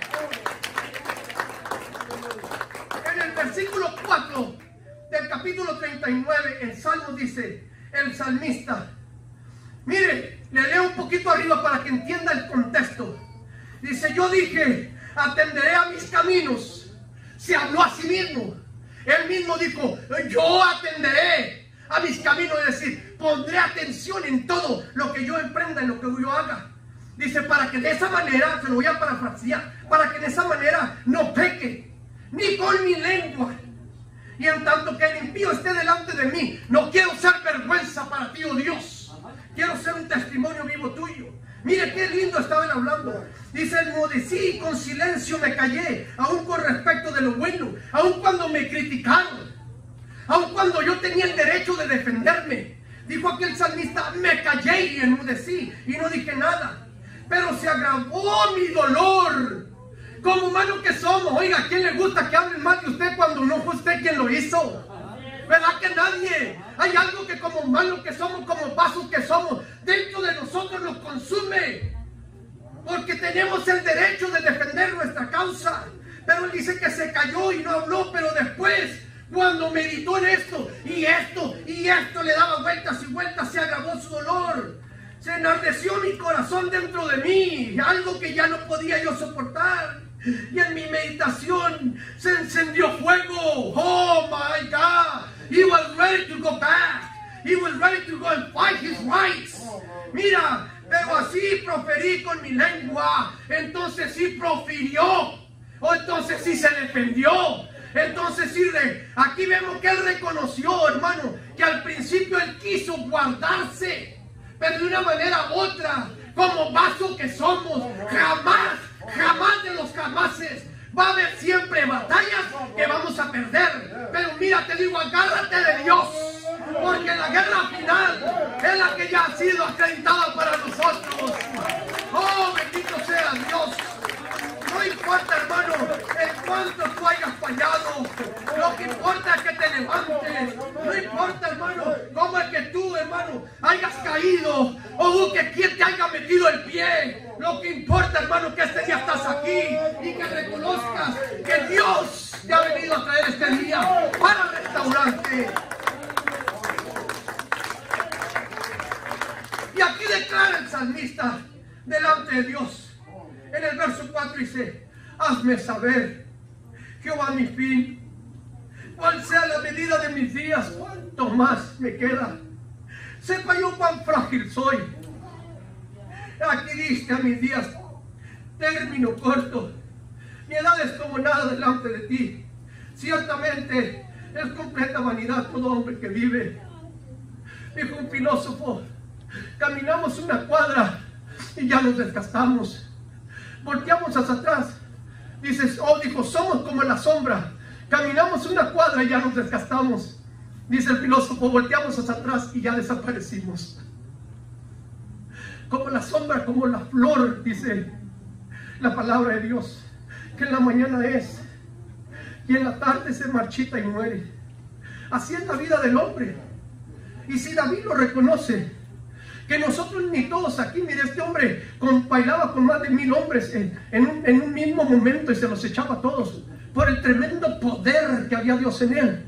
En el versículo 4 del capítulo 39, el Salmo dice, el salmista, mire, le leo un poquito arriba para que entienda el contexto. Dice, yo dije, atenderé a mis caminos. Se habló a sí mismo. Él mismo dijo, yo atenderé a mis caminos. Es decir, pondré atención en todo lo que yo emprenda, en lo que yo haga. Dice, para que de esa manera, se lo voy a parafrasear, para que de esa manera no peque, ni con mi lengua. Y en tanto que el impío esté delante de mí, no quiero ser vergüenza para ti, oh Dios. Quiero ser un testimonio vivo tuyo. Mire qué lindo estaban hablando. Dice, enmudecí, con silencio me callé, aun con respecto de lo bueno, aun cuando me criticaron, aun cuando yo tenía el derecho de defenderme. Dijo aquel salmista, me callé y enmudecí y no dije nada. Pero se agravó mi dolor. Como humanos que somos, oiga, ¿a quién le gusta que hablen mal de usted cuando no fue usted quien lo hizo? ¿Verdad que nadie? Hay algo que como humanos que somos, como vasos que somos, dentro de nosotros nos consume. Porque tenemos el derecho de defender nuestra causa. Pero él dice que se calló y no habló, pero después, cuando meditó en esto, y esto le daba vueltas y vueltas, se agravó su dolor. Se enardeció mi corazón dentro de mí, algo que ya no podía yo soportar. Y en mi meditación se encendió fuego. Oh my God. He was ready to go back. He was ready to go and fight his rights. Mira, pero así proferí con mi lengua. Entonces sí profirió. O entonces sí se defendió. Entonces sí, aquí vemos que él reconoció, hermano, que al principio él quiso guardarse, pero de una manera u otra, como vaso que somos, jamás de los jamases, va a haber siempre batallas que vamos a perder. Pero mira, te digo, agárrate de Dios, porque la guerra final es la que ya ha sido acreditada para nosotros. Oh, bendito sea Dios. No importa, hermano, En cuanto tú hayas fallado, lo que importa es que te levantes. No importa, hermano, cómo es que tú, hermano, hayas caído o que quien te haya metido el pie. Lo que importa, hermano, que este día estás aquí y que reconozcas que Dios te ha venido a traer este día para restaurarte. Y aquí declara el salmista delante de Dios. En el verso 4 dice: hazme saber, Jehová, mi fin, cuál sea la medida de mis días, cuánto más me queda. Sepa yo cuán frágil soy. Aquí diste a mis días término corto. Mi edad es como nada delante de ti. Ciertamente es completa vanidad todo hombre que vive. Dijo un filósofo: caminamos una cuadra y ya nos desgastamos. Volteamos hacia atrás. Dijo, somos como la sombra. Caminamos una cuadra y ya nos desgastamos. Dice el filósofo, volteamos hacia atrás y ya desaparecimos. Como la sombra, como la flor, dice la palabra de Dios, que en la mañana es y en la tarde se marchita y muere. Así es la vida del hombre. Y si David lo reconoce, que nosotros ni todos aquí, mire, este hombre bailaba con más de 1000 hombres en un mismo momento y se los echaba a todos por el tremendo poder que había Dios en él.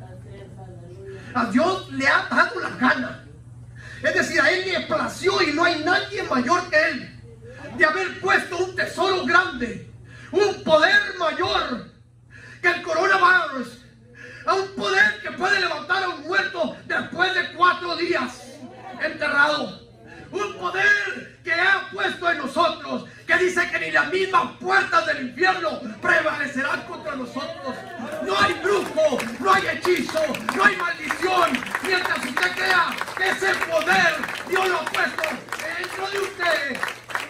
A Dios le ha dado la gana, es decir, a él le plació, y no hay nadie mayor que él, de haber puesto un tesoro grande, un poder mayor que el coronavirus, a un poder que puede levantar a un muerto después de 4 días enterrado. Un poder que ha puesto en nosotros, que dice que ni las mismas puertas del infierno prevalecerán contra nosotros. No hay brujo, no hay hechizo, no hay maldición. Mientras usted crea que ese poder Dios lo ha puesto dentro de usted.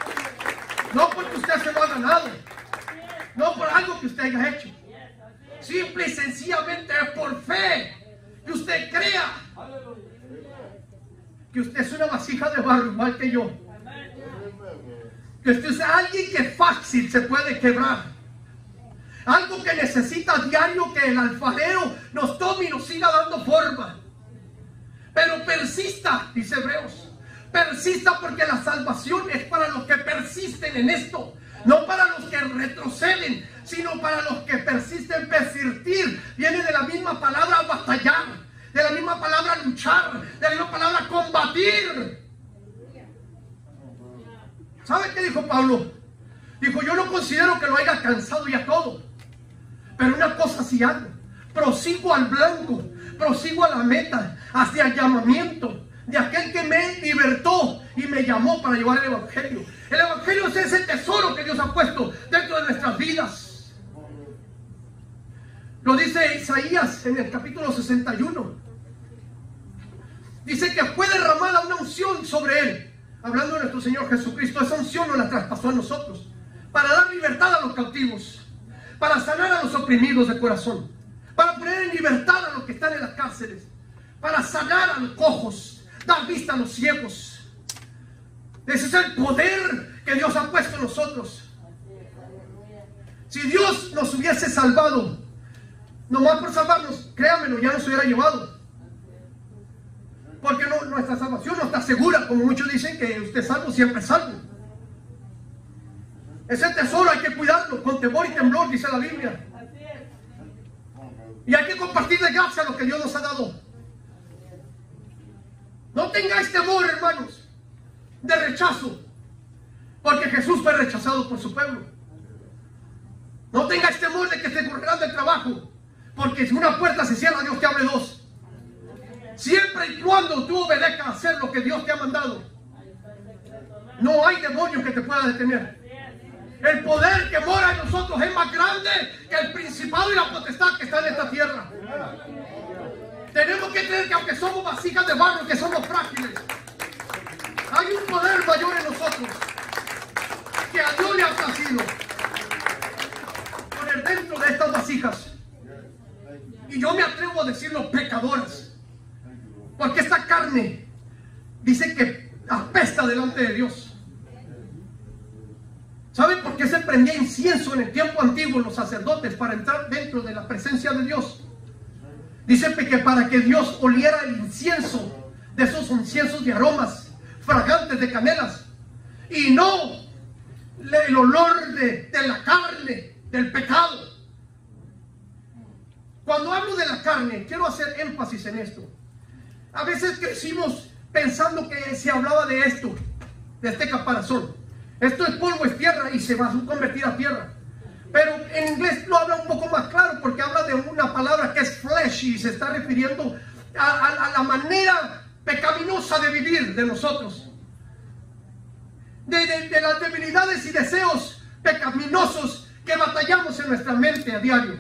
No porque usted se lo ha ganado, no por algo que usted haya hecho. Simple y sencillamente es por fe que usted crea que usted es una vasija de barro igual que yo, que usted es alguien que fácil se puede quebrar, algo que necesita diario que el alfarero nos tome y nos siga dando forma. Pero persista, dice Hebreos, persista, porque la salvación es para los que persisten en esto, no para los que retroceden, sino para los que persisten. Persistir viene de la misma palabra batallar, de la misma palabra luchar, de la misma palabra combatir. ¿Sabe qué dijo Pablo? Dijo, yo no considero que lo haya alcanzado ya todo, pero una cosa sí hago: prosigo al blanco, prosigo a la meta, hacia el llamamiento de aquel que me libertó y me llamó para llevar el evangelio. El evangelio es ese tesoro que Dios ha puesto dentro de nuestras vidas. Lo dice Isaías en el capítulo 61. Dice que fue derramada una unción sobre él, hablando de nuestro Señor Jesucristo. Esa unción nos la traspasó a nosotros para dar libertad a los cautivos, para sanar a los oprimidos de corazón, para poner en libertad a los que están en las cárceles, para sanar a los cojos, dar vista a los ciegos. Ese es el poder que Dios ha puesto en nosotros. Si Dios nos hubiese salvado nomás por salvarnos, créanmelo, ya nos hubiera llevado. Porque nuestra salvación no está segura, como muchos dicen que usted es salvo, siempre es salvo. Ese tesoro hay que cuidarlo con temor y temblor, dice la Biblia. Y hay que compartir de gracia lo que Dios nos ha dado. No tengáis temor, hermanos, de rechazo, porque Jesús fue rechazado por su pueblo. No tengáis temor de que te correrán del trabajo, porque si una puerta se cierra, Dios te abre 2. Siempre y cuando tú obedezcas a hacer lo que Dios te ha mandado, no hay demonio que te pueda detener. El poder que mora en nosotros es más grande que el principado y la potestad que está en esta tierra. Tenemos que creer que aunque somos vasijas de barro, que somos frágiles, hay un poder mayor en nosotros, que a Dios le ha placido poner dentro de estas vasijas. Y yo me atrevo a decirlo, pecadoras, porque esta carne dice que apesta delante de Dios. ¿Saben por qué se prendía incienso en el tiempo antiguo los sacerdotes para entrar dentro de la presencia de Dios? Dice que para que Dios oliera el incienso, de esos inciensos de aromas fragantes de canelas, y no el olor de la carne, del pecado. Cuando hablo de la carne, quiero hacer énfasis en esto. A veces crecimos pensando que se hablaba de esto, de este caparazón. Esto es polvo, es tierra y se va a convertir a tierra. Pero en inglés lo habla un poco más claro porque habla de una palabra que es flesh y se está refiriendo a la manera pecaminosa de vivir de nosotros. De las debilidades y deseos pecaminosos que batallamos en nuestra mente a diario.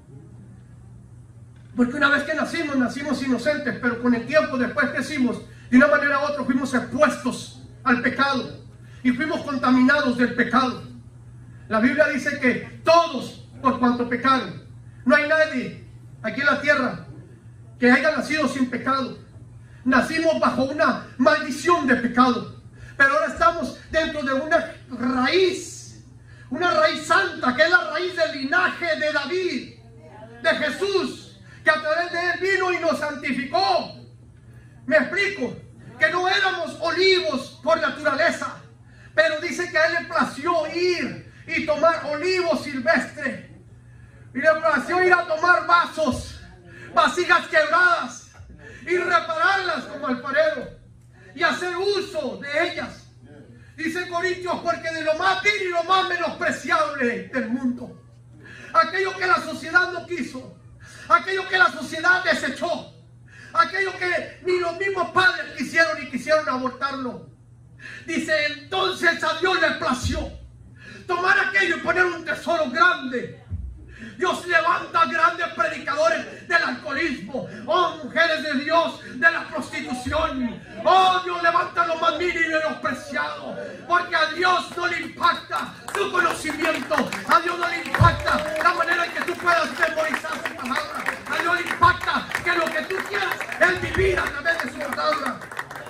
Porque una vez que nacimos inocentes, pero con el tiempo después crecimos, de una manera u otra fuimos expuestos al pecado y fuimos contaminados del pecado. La Biblia dice que todos, por cuanto pecaron, no hay nadie aquí en la tierra que haya nacido sin pecado. Nacimos bajo una maldición de pecado, pero ahora estamos dentro de una raíz santa, que es la raíz del linaje de David, de Jesús, que a través de él vino y nos santificó. Me explico, que no éramos olivos por naturaleza, pero dice que a él le plació ir y tomar olivo silvestre, y le plació ir a tomar vasijas quebradas y repararlas como alfarero y hacer uso de ellas. Dice Corintios, porque de lo más vil y lo más menospreciable del mundo, aquello que la sociedad no quiso, aquello que la sociedad desechó, aquello que ni los mismos padres quisieron abortarlo. Dice, entonces a Dios le plació tomar aquello y poner un tesoro grande. Dios levanta grandes predicadores del alcoholismo, oh mujeres de Dios, de la prostitución. Oh, Dios levanta lo más vil y menospreciado, porque a Dios no le impacta tu conocimiento, a Dios no le impacta la manera en que tú puedas memorizar su palabra, a Dios le impacta que lo que tú quieras es vivir a través de su palabra.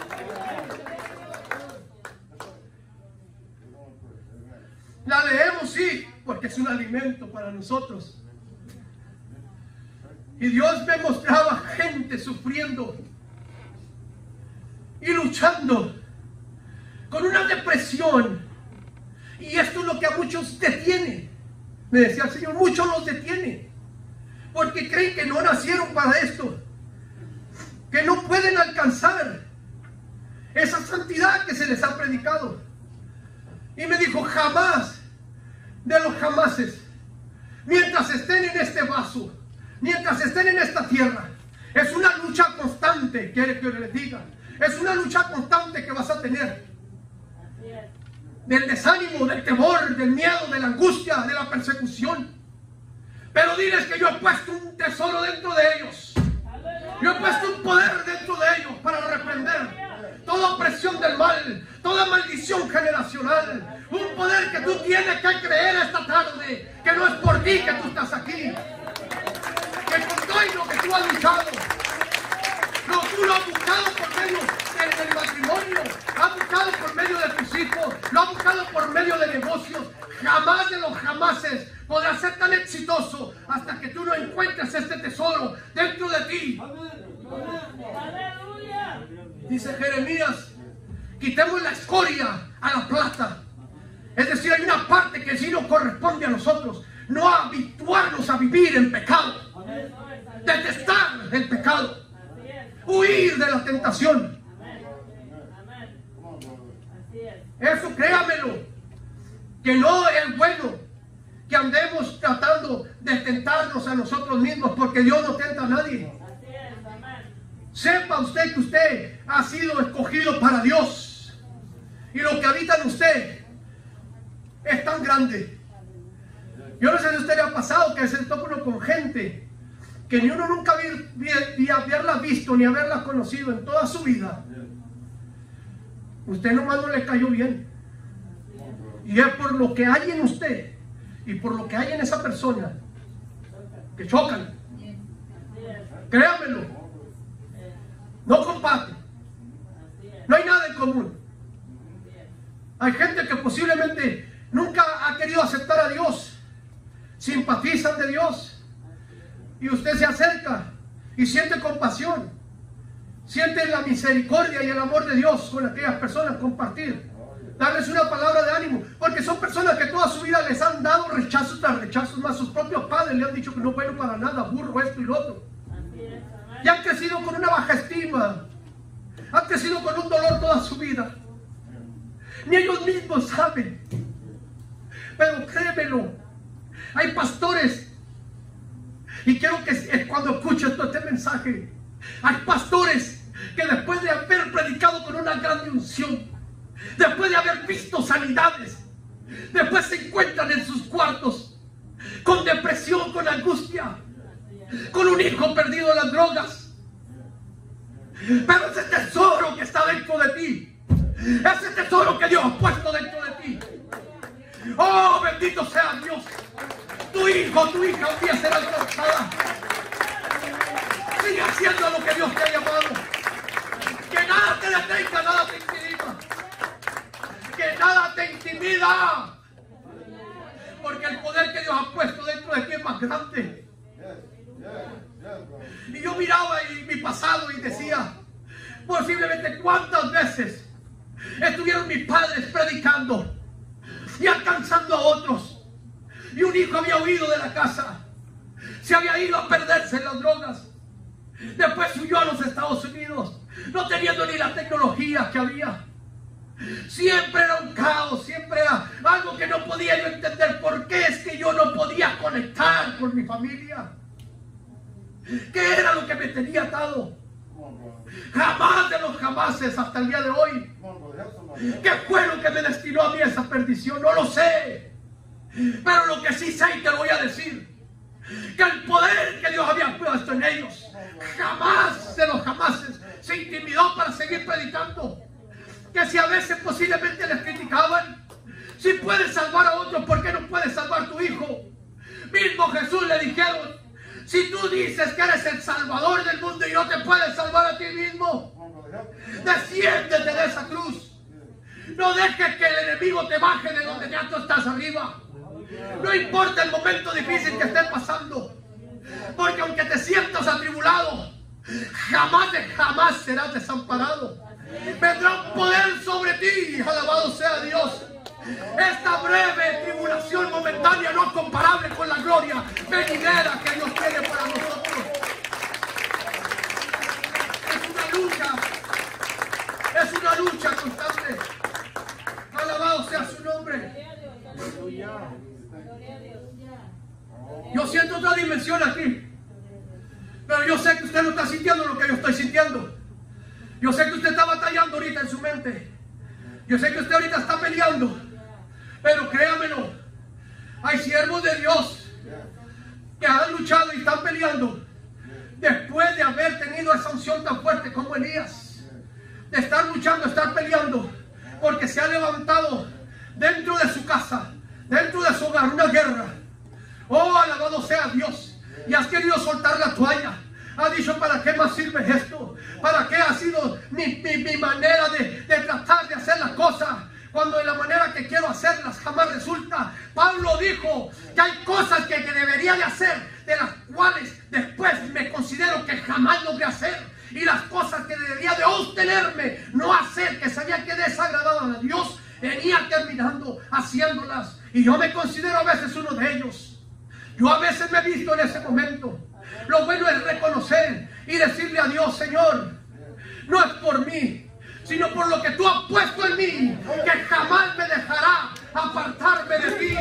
La leemos, sí, porque es un alimento para nosotros. Y Dios me mostraba gente sufriendo y luchando con una depresión. Y esto es lo que a muchos detiene. Me decía el Señor, muchos los detiene, porque creen que no nacieron para esto, que no pueden alcanzar esa santidad que se les ha predicado. Y me dijo, jamás de los jamases, mientras estén en este vaso, mientras estén en esta tierra, es una lucha constante, quiere que les diga, es una lucha constante que vas a tener, del desánimo, del temor, del miedo, de la angustia, de la persecución. Pero diles que yo he puesto un tesoro dentro de ellos, yo he puesto un poder dentro de ellos para reprender toda opresión del mal, toda maldición generacional. Un poder que tú tienes que creer esta tarde, que no es por ti que tú estás aquí, que con todo lo que tú has luchado, tú lo has buscado por medio del matrimonio, lo has buscado por medio de tus hijos, lo has buscado por medio de negocios. Jamás de los jamases podrás ser tan exitoso hasta que tú no encuentres este tesoro dentro de ti. Dice Jeremías, quitemos la escoria a la plata. Es decir, hay una parte que sí nos corresponde a nosotros, no habituarnos a vivir en pecado, detestar el pecado, huir de la tentación. Eso créamelo, que no es bueno que andemos tratando de tentarnos a nosotros mismos, porque Dios no tenta a nadie. Sepa usted que usted ha sido escogido para Dios, y lo que habita en usted es tan grande. Yo no sé si a usted le ha pasado que se topa uno con gente que ni uno nunca haberla visto ni haberla conocido en toda su vida. Usted nomás no le cayó bien, y es por lo que hay en usted y por lo que hay en esa persona que chocan. Créamelo, no comparte, no hay nada en común. Hay gente que posiblemente nunca y usted se acerca y siente compasión, siente la misericordia y el amor de Dios con aquellas personas, compartir, darles una palabra de ánimo, porque son personas que toda su vida les han dado rechazos tras rechazos, más sus propios padres le han dicho que no es bueno para nada, burro, esto y lo otro, y han crecido con una baja estima, han crecido con un dolor toda su vida, ni ellos mismos saben, pero créemelo, hay pastores. Y quiero que cuando escuches todo este mensaje, hay pastores que después de haber predicado con una gran unción, después de haber visto sanidades, después se encuentran en sus cuartos con depresión, con angustia, con un hijo perdido en las drogas. Pero ese tesoro que está dentro de ti, ese tesoro que Dios ha puesto dentro de ti, oh, bendito sea Dios. Tu hijo, tu hija un día será alcanzada. Sigue haciendo lo que Dios te ha llamado. Que nada te detenga, nada te intimida. Que nada te intimida. Porque el poder que Dios ha puesto dentro de ti es más grande. Y yo miraba mi pasado y decía, posiblemente cuántas veces estuvieron mis padres predicando y alcanzando a otros. Y un hijo había huido de la casa, se había ido a perderse en las drogas, después huyó a los Estados Unidos, no teniendo ni la tecnología que había. Siempre era un caos, siempre era algo que no podía yo entender. ¿Por qué es que yo no podía conectar con mi familia? ¿Qué era lo que me tenía atado? Jamás de los jamases hasta el día de hoy. ¿Qué fue lo que me destinó a mí a esa perdición? No lo sé. Pero lo que sí sé y te lo voy a decir, que el poder que Dios había puesto en ellos, jamás de los jamases se intimidó para seguir predicando. Que si a veces posiblemente les criticaban, si puedes salvar a otros, ¿por qué no puedes salvar a tu hijo? Mismo Jesús le dijeron, si tú dices que eres el salvador del mundo y no te puedes salvar a ti mismo, desciéndete de esa cruz. No dejes que el enemigo te baje de donde ya tú estás arriba. No importa el momento difícil que estés pasando, porque aunque te sientas atribulado, jamás de jamás serás desamparado. Vendrá un poder sobre ti, alabado sea Dios. Esta breve tribulación momentánea no es comparable con la gloria venidera que Dios tiene para nosotros. Es una lucha constante. Alabado sea su nombre. Yo siento otra dimensión aquí, pero yo sé que usted no está sintiendo lo que yo estoy sintiendo. Yo sé que usted está batallando ahorita en su mente. Yo sé que usted ahorita está peleando, pero créamelo, hay siervos de Dios que han luchado y están peleando después de haber tenido esa unción tan fuerte como Elías, de estar luchando, estar peleando, porque se ha levantado dentro de su casa, dentro de su hogar, una guerra. Oh, alabado sea Dios. Y has querido soltar la toalla. Has dicho, ¿para qué más sirve esto? ¿Para qué ha sido mi manera de tratar de hacer las cosas? Cuando de la manera que quiero hacerlas jamás resulta. Pablo dijo que hay cosas que debería de hacer, de las cuales después me considero que jamás logré hacer. Y las cosas que debería de obtenerme, no hacer, que sabía que desagradaban a Dios, venía terminando haciéndolas. Y yo me considero a veces uno de ellos. Yo a veces me he visto en ese momento. Lo bueno es reconocer y decirle a Dios, Señor, no es por mí, sino por lo que tú has puesto en mí, que jamás me dejará apartarme de ti.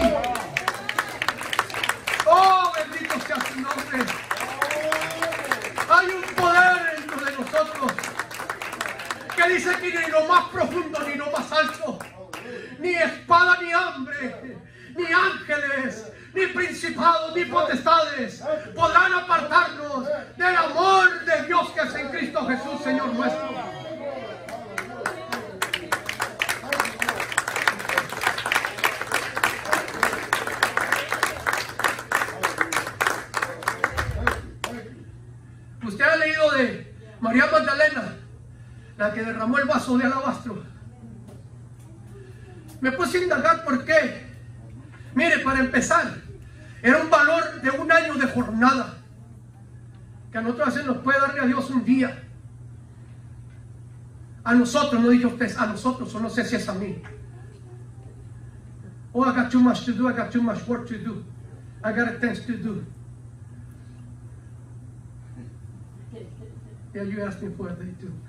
Oh, bendito sea su nombre. Hay un poder dentro de nosotros que dice que ni lo más profundo ni lo más alto, ni espada ni hambre, ni ángeles, ni principados, ni potestades podrán apartarnos del amor de Dios que es en Cristo Jesús, Señor nuestro. Usted ha leído de María Magdalena, la que derramó el vaso de alabastro. Me puse a indagar por qué. Mire, para empezar, era un valor de un año de jornada. que a nosotros a veces nos puede darle a Dios un día. A nosotros, no dije usted, a nosotros, o no sé si es a mí. Oh, I got too much to do, I got too much work to do, I got things to do. Yeah, you asked me for a day too.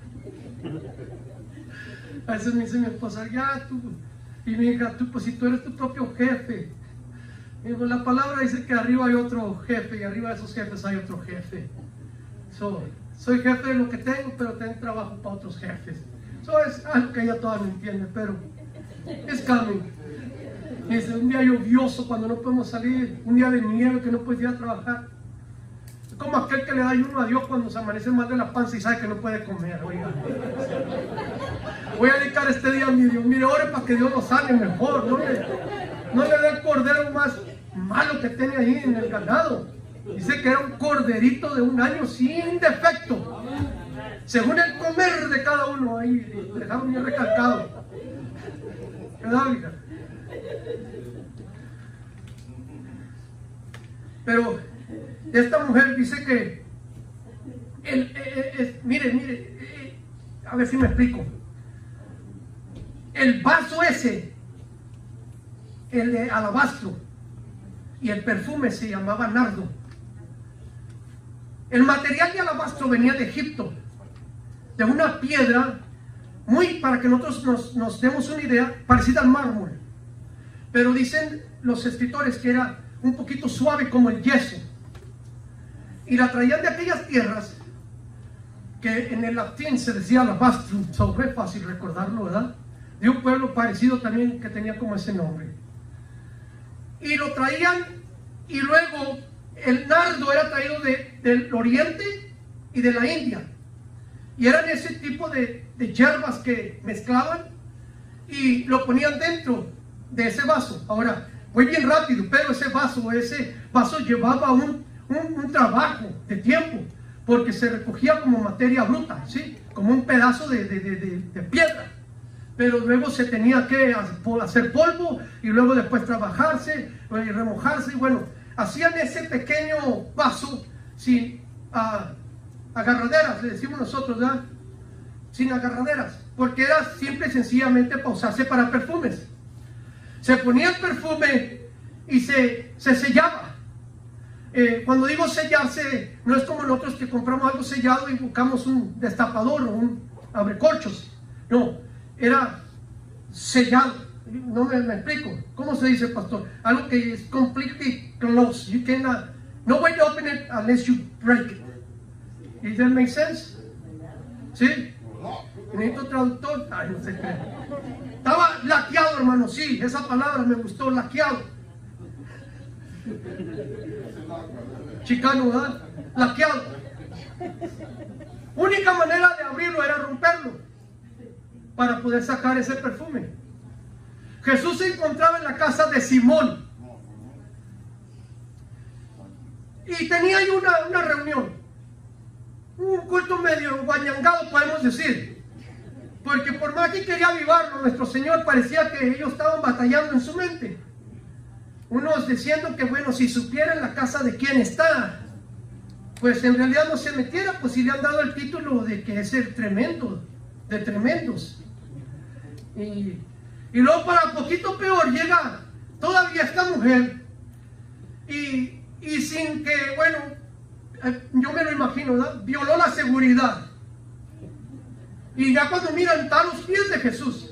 A veces me dice mi esposa, ya tú, y mi hija, tú, pues si tú eres tu propio jefe. Y pues, la palabra dice que arriba hay otro jefe, y arriba de esos jefes hay otro jefe. Soy jefe de lo que tengo, pero tengo trabajo para otros jefes. Eso es algo que ella todavía no entiende, pero es coming. Es un día lluvioso cuando no podemos salir, un día de nieve que no puedes ir a trabajar. Es como aquel que le da ayuno a Dios cuando se amanece mal de la panza y sabe que no puede comer. Oiga, voy a dedicar este día a mi Dios. Mire, ore para que Dios nos sane mejor. No le dé el cordero más malo que tiene ahí en el ganado. Dice que era un corderito de 1 año sin defecto, según el comer de cada uno. Ahí dejaron bien recalcado, ¿verdad, hija? Pero esta mujer dice que mire, a ver si me explico. El vaso ese, el de alabastro, y el perfume se llamaba nardo. El material de alabastro venía de Egipto, de una piedra muy, para que nosotros nos demos una idea, parecida al mármol. Pero dicen los escritores que era un poquito suave como el yeso. Y la traían de aquellas tierras que en el latín se decía alabastrum, es fácil recordarlo, ¿verdad? De un pueblo parecido también que tenía como ese nombre. Y lo traían, y luego el nardo era traído del oriente y de la India. Y eran ese tipo de hierbas que mezclaban y lo ponían dentro de ese vaso. Ahora, voy bien rápido, pero ese vaso llevaba un trabajo de tiempo, porque se recogía como materia bruta, ¿sí? Como un pedazo de piedra. Pero luego se tenía que hacer polvo y luego después trabajarse y remojarse. Y bueno, hacían ese pequeño vaso sin agarraderas, le decimos nosotros, ¿verdad? Sin agarraderas, porque era simple y sencillamente para usarse para perfumes. Se ponía el perfume y se sellaba. Cuando digo sellarse, no es como nosotros que compramos algo sellado y buscamos un destapador o un abrecorchos. No, era sellado. No me explico. ¿Cómo se dice, pastor? Algo que es completely closed. You cannot, no way to open it unless you break it. Does that make sense? ¿Sí? Necesito traductor. Ay, no sé qué. Estaba laqueado, hermano. Sí, esa palabra me gustó, laqueado. Chicano, ¿verdad? Laqueado. Única manera de abrirlo era romperlo para poder sacar ese perfume. Jesús se encontraba en la casa de Simón y tenía ahí una reunión, un culto medio guañangado, podemos decir, porque por más que quería avivarlo, nuestro Señor parecía que ellos estaban batallando en su mente. Unos diciendo que bueno, si supiera en la casa de quién está, pues en realidad no se metiera, pues si le han dado el título de que es el tremendo, de tremendos. Y luego para poquito peor llega todavía esta mujer y sin que, bueno, yo me lo imagino, ¿verdad? Violó la seguridad. Y ya cuando miran, está a los pies de Jesús.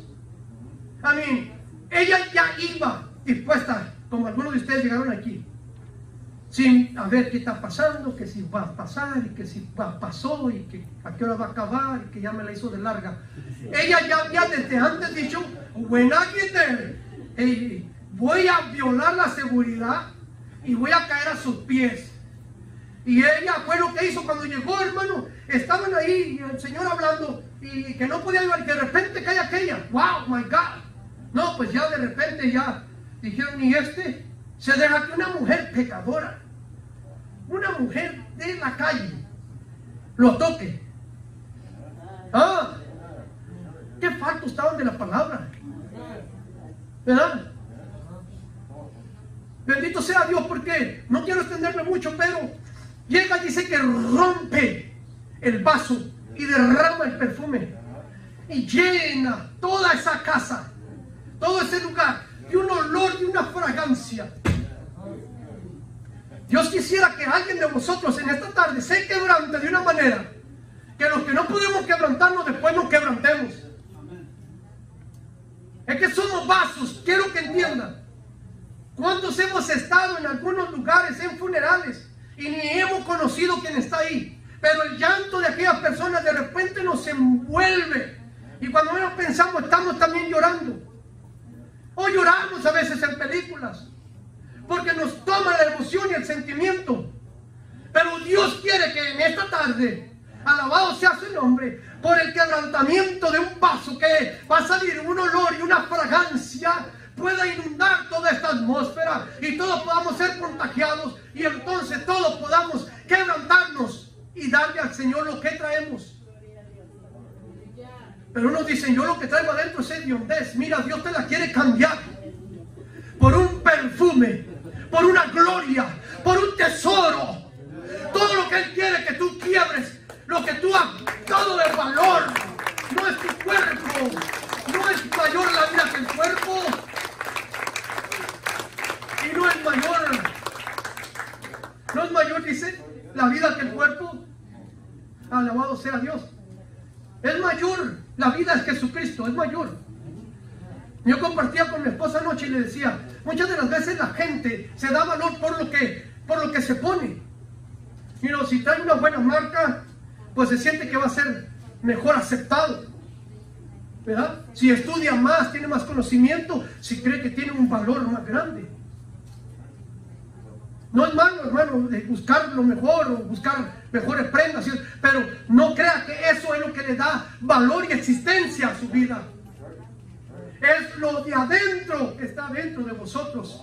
Ella ya iba dispuesta, como algunos de ustedes llegaron aquí, sin a ver qué está pasando, que si va a pasar, y que si pasó, y que a qué hora va a acabar, y que ya me la hizo de larga. Ella ya había desde antes dicho, when I get there, voy a violar la seguridad y voy a caer a sus pies. Y ella fue lo que hizo cuando llegó, hermano. Estaban ahí, el Señor hablando, y que no podía ir, de repente cae aquella. Wow, my God. No, pues ya de repente ya dijeron, y se deja que una mujer pecadora, una mujer de la calle, lo toque. Qué faltos estaban de la palabra, ¿verdad? Bendito sea Dios, porque no quiero extenderme mucho, pero llega y dice que rompe el vaso y derrama el perfume y llena toda esa casa, todo ese lugar de un olor, de una fragancia. Dios quisiera que alguien de vosotros en esta tarde se quebrante de una manera que los que no podemos quebrantarnos después nos quebrantemos. Es que somos vasos, quiero que entiendan. ¿Cuántos hemos estado en algunos lugares, en funerales, y ni hemos conocido quién está ahí? Pero el llanto de aquellas personas de repente nos envuelve. Y cuando menos pensamos, estamos también llorando. O lloramos a veces en películas, porque nos toma la emoción y el sentimiento. Pero Dios quiere que en esta tarde, alabado sea su nombre, por el quebrantamiento de un vaso que va a salir un olor y una fragancia, pueda inundar toda esta atmósfera y todos podamos ser contagiados y entonces todos podamos quebrantarnos y darle al Señor lo que traemos. Pero unos dicen, yo lo que traigo adentro es hediondez. Mira, Dios te la quiere cambiar por un perfume, por una gloria, por un tesoro. Todo lo que Él quiere que tú quiebres, lo que tú has dado de valor, no es tu cuerpo, no es mayor la vida que el cuerpo, y no es mayor, dice, la vida que el cuerpo. Alabado sea Dios. Es mayor, la vida es Jesucristo, es mayor. Yo compartía con mi esposa anoche y le decía, muchas de las veces la gente se da valor por lo que se pone. Y si trae una buena marca, pues se siente que va a ser mejor aceptado, ¿verdad? Si estudia más, tiene más conocimiento, si cree que tiene un valor más grande. No es malo, hermano, de buscar lo mejor o buscar mejores prendas, pero no crea que eso es lo que le da valor y existencia a su vida. Es lo de adentro que está dentro de vosotros.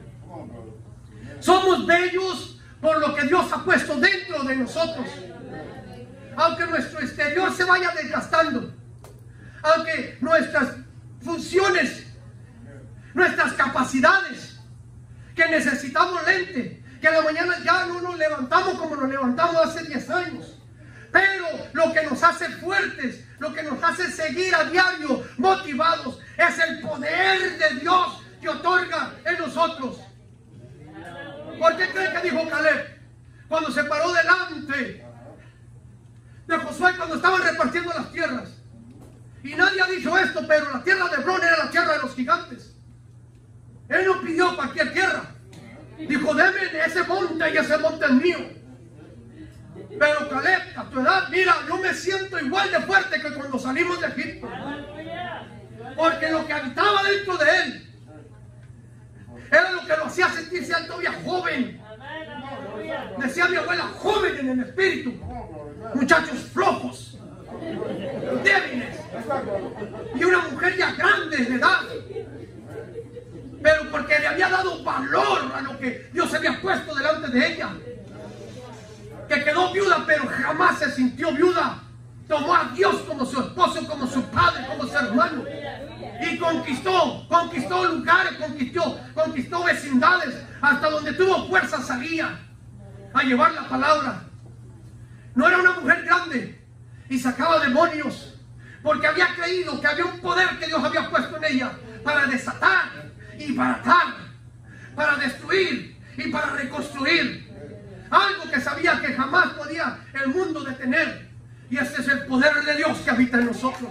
Somos bellos por lo que Dios ha puesto dentro de nosotros. Aunque nuestro exterior se vaya desgastando, aunque nuestras funciones, nuestras capacidades, que necesitamos lente, que a la mañana ya no nos levantamos como nos levantamos hace 10 años, pero lo que nos hace fuertes, lo que nos hace seguir a diario motivados, es el poder de Dios que otorga en nosotros. ¿Por qué cree que dijo Caleb cuando se paró delante de Josué cuando estaban repartiendo las tierras? Y nadie ha dicho esto, pero la tierra de Hebrón era la tierra de los gigantes. Él no pidió cualquier tierra. Dijo, deme ese monte y ese monte es mío. Pero Caleb, a tu edad, mira, yo me siento igual de fuerte que cuando salimos de Egipto. Porque lo que habitaba dentro de él era lo que lo hacía sentirse todavía joven. Decía mi abuela, joven en el espíritu. Muchachos flojos, débiles. Y una mujer ya grande de edad. Pero porque le había dado valor a lo que Dios había puesto delante de ella. Que quedó viuda, pero jamás se sintió viuda. Tomó a Dios como su esposo, como su padre, como su hermano. Y conquistó lugares, conquistó vecindades, hasta donde tuvo fuerza salía a llevar la palabra. No era una mujer grande y sacaba demonios, porque había creído que había un poder que Dios había puesto en ella para desatar y para atar, para destruir y para reconstruir. Algo que sabía que jamás podía el mundo detener. Y ese es el poder de Dios que habita en nosotros.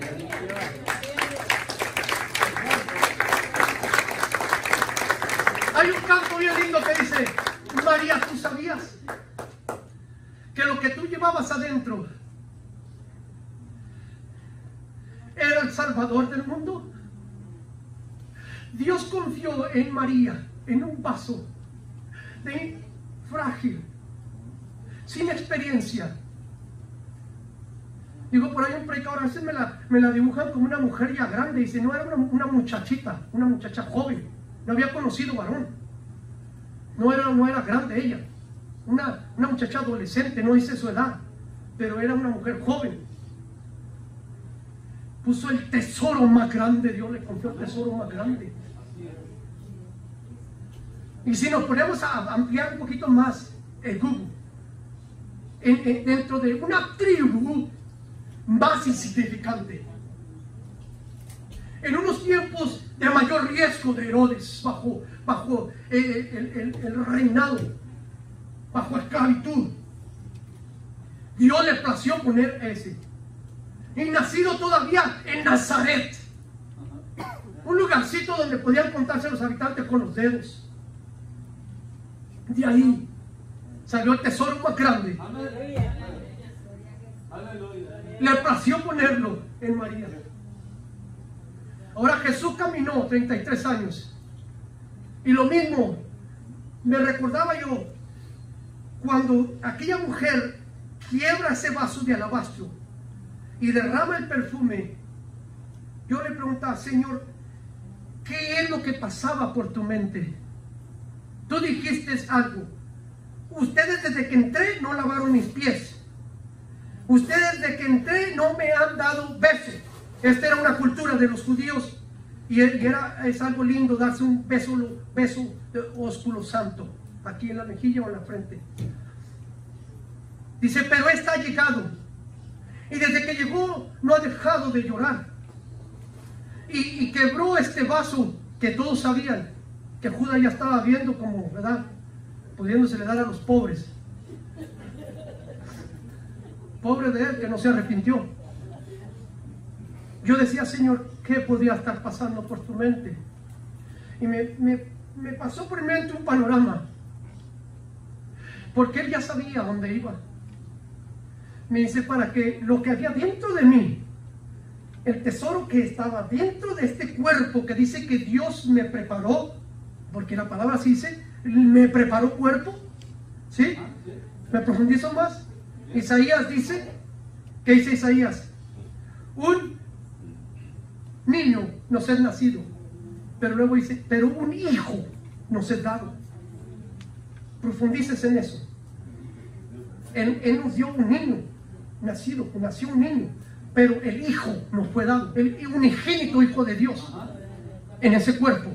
Hay un canto bien lindo que dice, María, ¿tú sabías que lo que tú llevabas adentro era el Salvador del mundo? Dios confió en María, en un vaso de frágil, sin experiencia. Digo, por ahí un predicador, a veces me la dibujan como una mujer ya grande. Dice, no, era una muchachita, una muchacha joven. No había conocido varón. No era grande ella. Una muchacha adolescente, no dice su edad, pero era una mujer joven. Puso el tesoro más grande, Dios le confió el tesoro más grande. Y si nos ponemos a ampliar un poquito más el Google, dentro de una tribu más insignificante. En unos tiempos de mayor riesgo de Herodes, bajo el reinado, bajo esclavitud, Dios le plació poner ese. Y nacido todavía en Nazaret, un lugarcito donde podían contarse los habitantes con los dedos. De ahí salió el tesoro más grande. Le plació ponerlo en María. Ahora Jesús caminó 33 años. Y lo mismo me recordaba yo cuando aquella mujer quiebra ese vaso de alabastro y derrama el perfume. Yo le preguntaba, Señor, ¿qué es lo que pasaba por tu mente? Tú dijiste algo. Ustedes desde que entré no lavaron mis pies. Ustedes desde que entré no me han dado besos. Esta era una cultura de los judíos y es algo lindo darse un beso de ósculo santo, aquí en la mejilla o en la frente. Dice, pero esta ha llegado y desde que llegó no ha dejado de llorar y quebró este vaso que todos sabían que Judas ya estaba viendo como, ¿verdad?, pudiéndosele dar a los pobres. Pobre de él que no se arrepintió. Yo decía, Señor, ¿qué podía estar pasando por tu mente? Y me pasó por mi mente un panorama, porque él ya sabía dónde iba. Me dice, para que lo que había dentro de mí, el tesoro que estaba dentro de este cuerpo, que dice que Dios me preparó, porque la palabra así dice, me preparó cuerpo, ¿sí? Me profundizo más. Isaías dice, ¿qué dice Isaías? Un niño nos es nacido, pero luego dice, pero un hijo nos es dado. Profundices en eso. Él nos dio un niño, nació un niño, pero el hijo nos fue dado, el unigénito hijo de Dios en ese cuerpo.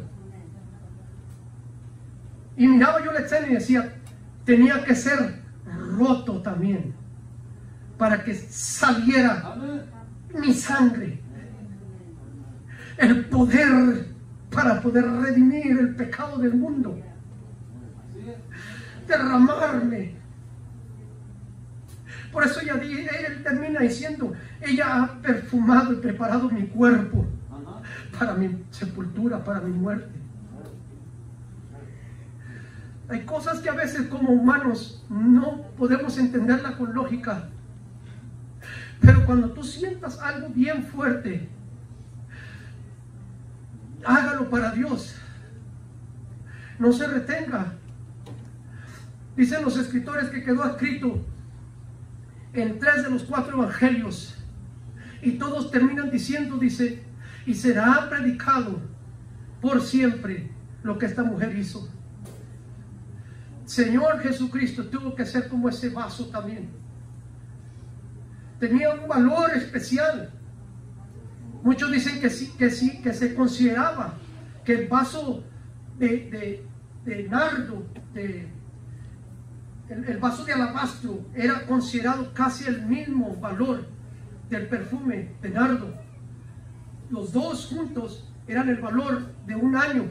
Y miraba yo la escena y decía, tenía que ser roto también para que saliera mi sangre, el poder para poder redimir el pecado del mundo, derramarme. Por eso él termina diciendo, ella ha perfumado y preparado mi cuerpo para mi sepultura, para mi muerte. Hay cosas que a veces como humanos no podemos entenderla con lógica, pero cuando tú sientas algo bien fuerte, hágalo para Dios, no se retenga. Dicen los escritores que quedó escrito en 3 de los 4 evangelios y todos terminan diciendo, dice, y será predicado por siempre lo que esta mujer hizo. Señor Jesucristo tuvo que ser como ese vaso también. Tenía un valor especial. Muchos dicen que sí, que se consideraba que el vaso de nardo, el vaso de alabastro, era considerado casi el mismo valor del perfume de nardo. Los dos juntos eran el valor de un año.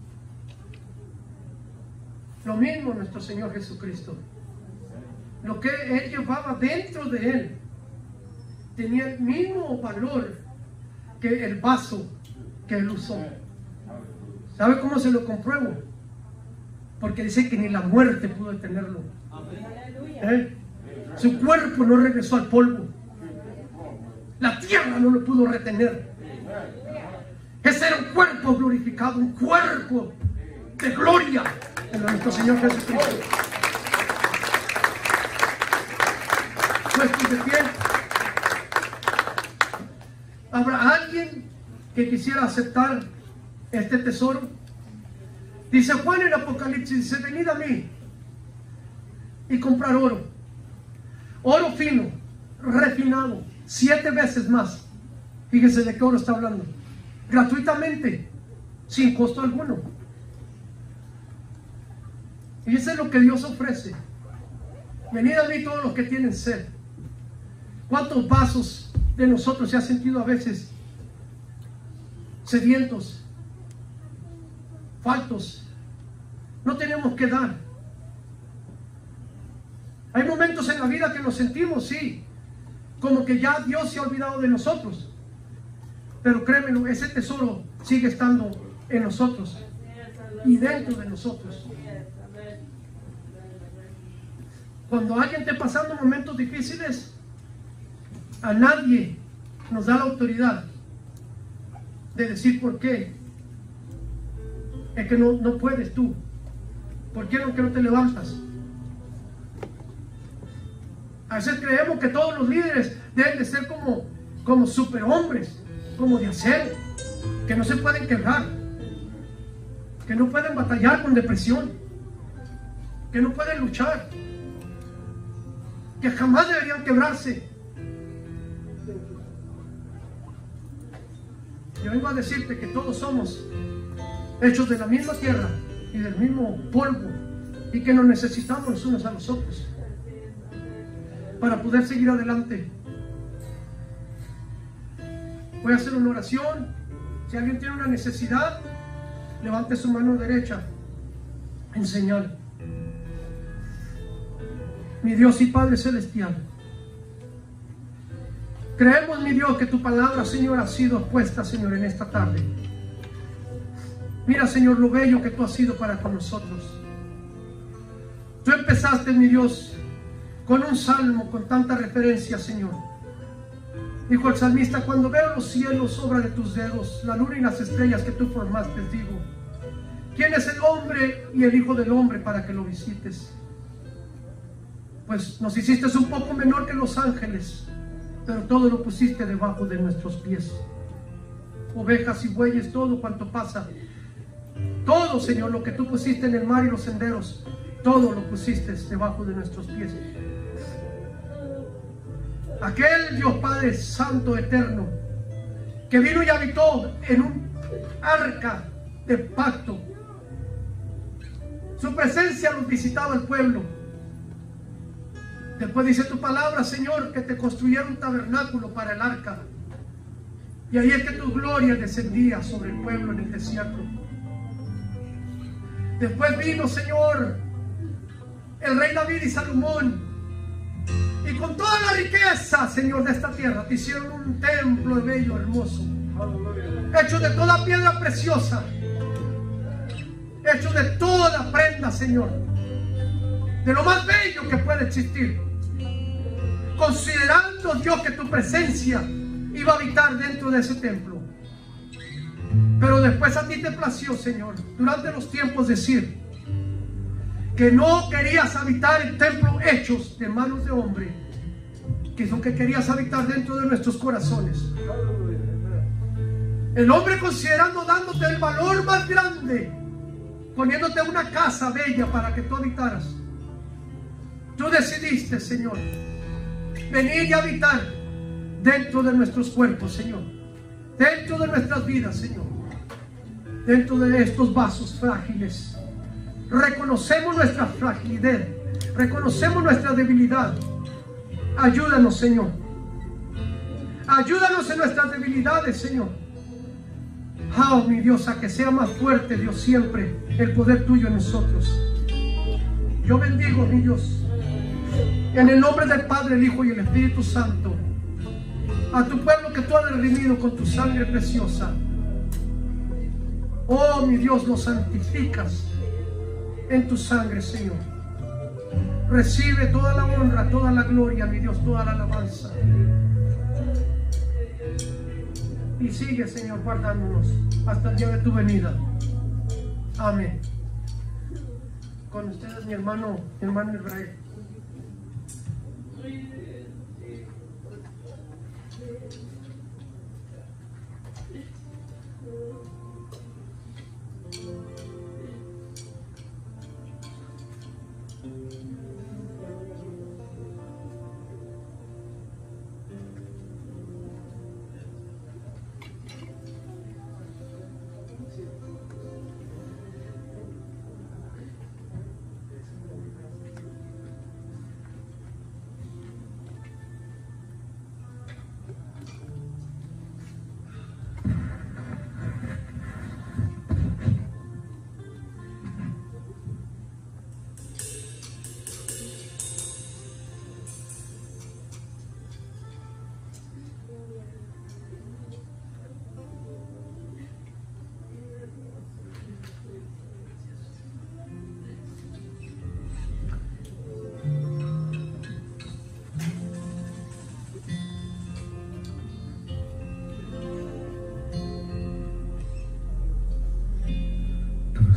Lo mismo nuestro Señor Jesucristo. Lo que Él llevaba dentro de Él tenía el mismo valor que el vaso que Él usó. ¿Sabe cómo se lo compruebo? Porque dice que ni la muerte pudo detenerlo. Su cuerpo no regresó al polvo. La tierra no lo pudo retener. Ese era un cuerpo glorificado, un cuerpo de gloria en nuestro Señor Jesucristo. Puestos de pie, ¿habrá alguien que quisiera aceptar este tesoro? Dice Juan en Apocalipsis, dice, venid a mí y comprar oro fino, refinado, 7 veces más. Fíjese de qué oro está hablando. Gratuitamente, sin costo alguno. Y eso es lo que Dios ofrece. Venid a mí todos los que tienen sed. ¿Cuántos vasos de nosotros se han sentido a veces sedientos, faltos? No tenemos que dar. Hay momentos en la vida que nos sentimos, sí, como que ya Dios se ha olvidado de nosotros. Pero créemelo, ese tesoro sigue estando en nosotros y dentro de nosotros. Cuando alguien esté pasando momentos difíciles, a nadie nos da la autoridad de decir por qué. Es que no puedes tú. ¿Por qué no te levantas? A veces creemos que todos los líderes deben de ser como superhombres, como de acero, que no se pueden quebrar, que no pueden batallar con depresión, que no pueden luchar, que jamás deberían quebrarse. Yo vengo a decirte que todos somos hechos de la misma tierra y del mismo polvo, y que nos necesitamos los unos a los otros para poder seguir adelante. Voy a hacer una oración. Si alguien tiene una necesidad, levante su mano derecha en señal. Mi Dios y Padre Celestial, creemos, mi Dios, que tu palabra, Señor, ha sido puesta, Señor, en esta tarde. Mira, Señor, lo bello que tú has sido para con nosotros. Tú empezaste, mi Dios, con un salmo con tanta referencia, Señor. Dijo el salmista: cuando veo los cielos, obra de tus dedos, la luna y las estrellas que tú formaste, digo, ¿quién es el hombre y el hijo del hombre para que lo visites? Pues nos hiciste un poco menor que los ángeles, pero todo lo pusiste debajo de nuestros pies. Ovejas y bueyes, todo cuanto pasa, todo, Señor, lo que tú pusiste en el mar y los senderos, todo lo pusiste debajo de nuestros pies. Aquel Dios Padre Santo Eterno, que vino y habitó en un arca de pacto, su presencia los visitaba al pueblo. Después dice tu palabra, Señor, que te construyeron un tabernáculo para el arca, y ahí es que tu gloria descendía sobre el pueblo en el desierto. Después vino, Señor, el rey David y Salomón, y con toda la riqueza, Señor, de esta tierra, te hicieron un templo bello, hermoso, hecho de toda piedra preciosa, hecho de toda prenda, Señor, de lo más bello que puede existir, considerando, Dios, que tu presencia iba a habitar dentro de ese templo. Pero después a ti te plació, Señor, durante los tiempos decir que no querías habitar en templos hechos de manos de hombre, que es lo que querías habitar dentro de nuestros corazones. El hombre, considerando, dándote el valor más grande, poniéndote una casa bella para que tú habitaras, tú decidiste, Señor, venir y habitar dentro de nuestros cuerpos, Señor, dentro de nuestras vidas, Señor, dentro de estos vasos frágiles. Reconocemos nuestra fragilidad, reconocemos nuestra debilidad. Ayúdanos, Señor. Ayúdanos en nuestras debilidades, Señor. Oh, mi Dios, a que sea más fuerte, Dios, siempre el poder tuyo en nosotros. Yo bendigo, mi Dios, en el nombre del Padre, el Hijo y el Espíritu Santo, a tu pueblo que tú has redimido con tu sangre preciosa. Oh, mi Dios, lo santificas en tu sangre, Señor. Recibe toda la honra, toda la gloria, mi Dios, toda la alabanza. Y sigue, Señor, guardándonos hasta el día de tu venida. Amén. Con ustedes, mi hermano Israel.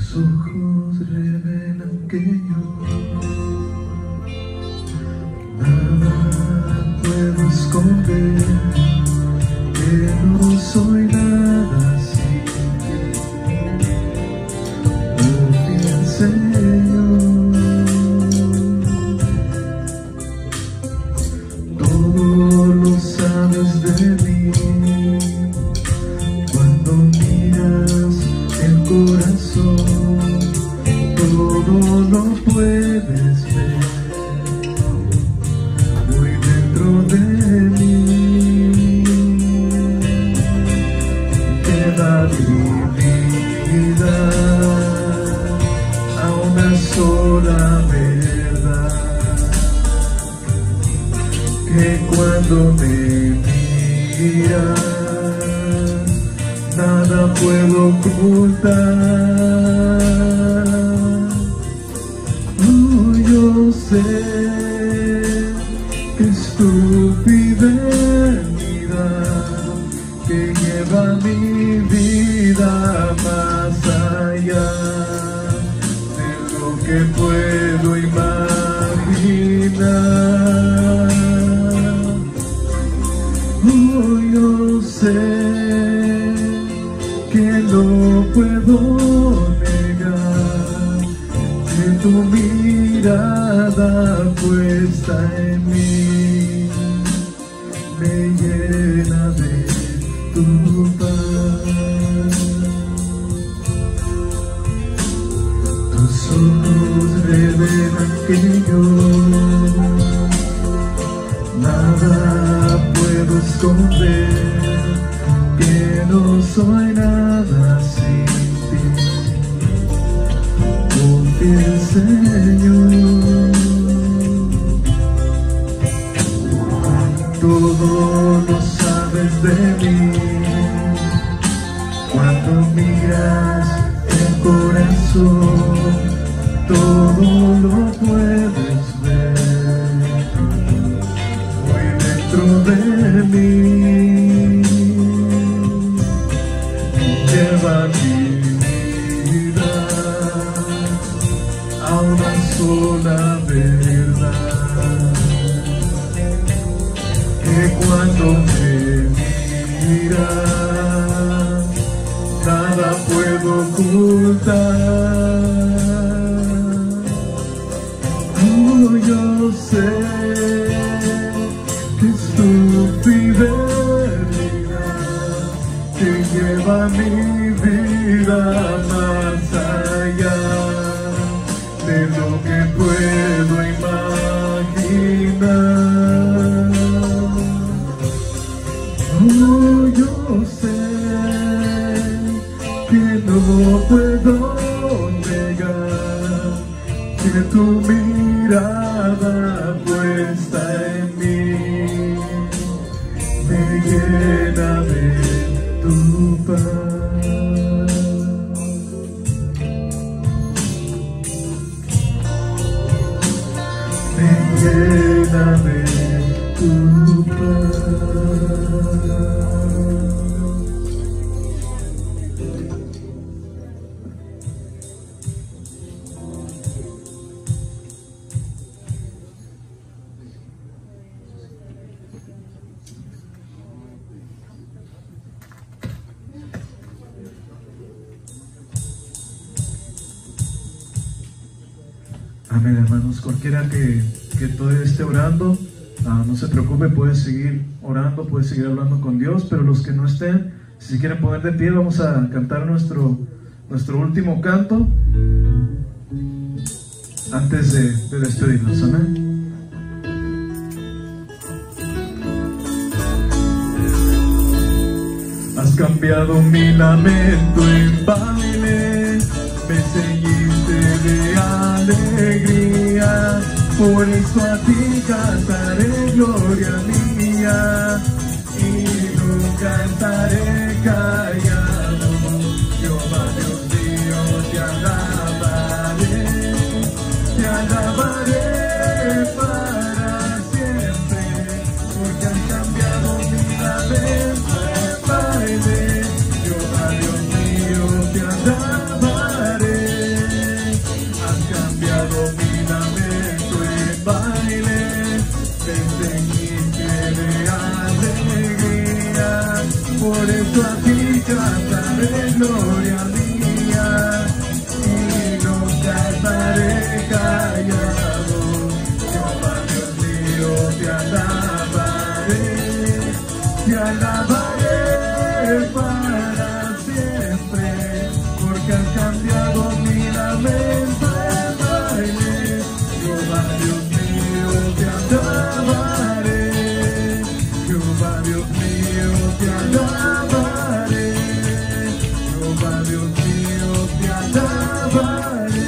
Tus ojos revelan que yo nada puedo esconder, que no soy nada sin ti, oh fiel Señor. Todo lo sabes de mí, cuando miras el corazón, todo lo puedes ver muy dentro de mí. Lleva mi vida a una sola verdad, que cuando me miras nada puedo ocultar. Yo sé que es tu fidelidad que lleva mi vida más allá de lo que puedo imaginar. Yo sé que no puedo negar que tu mirada puesta en mí me llena de tu paz. Tus ojos revelan que yo nada puedo esconder, que no soy nada sin ti, oh fiel Señor. Todo lo sabes de mí, cuando miras el corazón, todo lo puedes ver muy dentro de mí. Lleva mi vida a una sola verdad, que cuando me miras nada puedo ocultar. Yo sé que es tu fidelidad que lleva mi vida más allá de lo que puedo imaginar. Yo sé que no puedo negar que tu mirada puesta en mí me llena de tu paz. Me llena de tu paz. Amén, hermanos. Cualquiera que todavía esté orando, no se preocupe, puede seguir orando, puede seguir hablando con Dios, pero los que no estén, si quieren poner de pie, vamos a cantar nuestro último canto antes de despedirnos. Amén. Has cambiado mi lamento en baile, me ceñiste de alegría, por eso a ti cantaré gloria mía y nunca estaré callado. Jehová Dios mío, te alabaré para siempre, porque has cambiado mi lamento en baile. Jehová Dios mío, te alabaré. por eso aquí cantaré gloria mía y nunca estaré callado. Jehová Dios mío, te alabaré para siempre, porque has cambiado mi lamento en baile. Jehová Dios mío, te alabaré. Jehová Dios mío, te alabaré. Jehová Dios mío, te alabaré.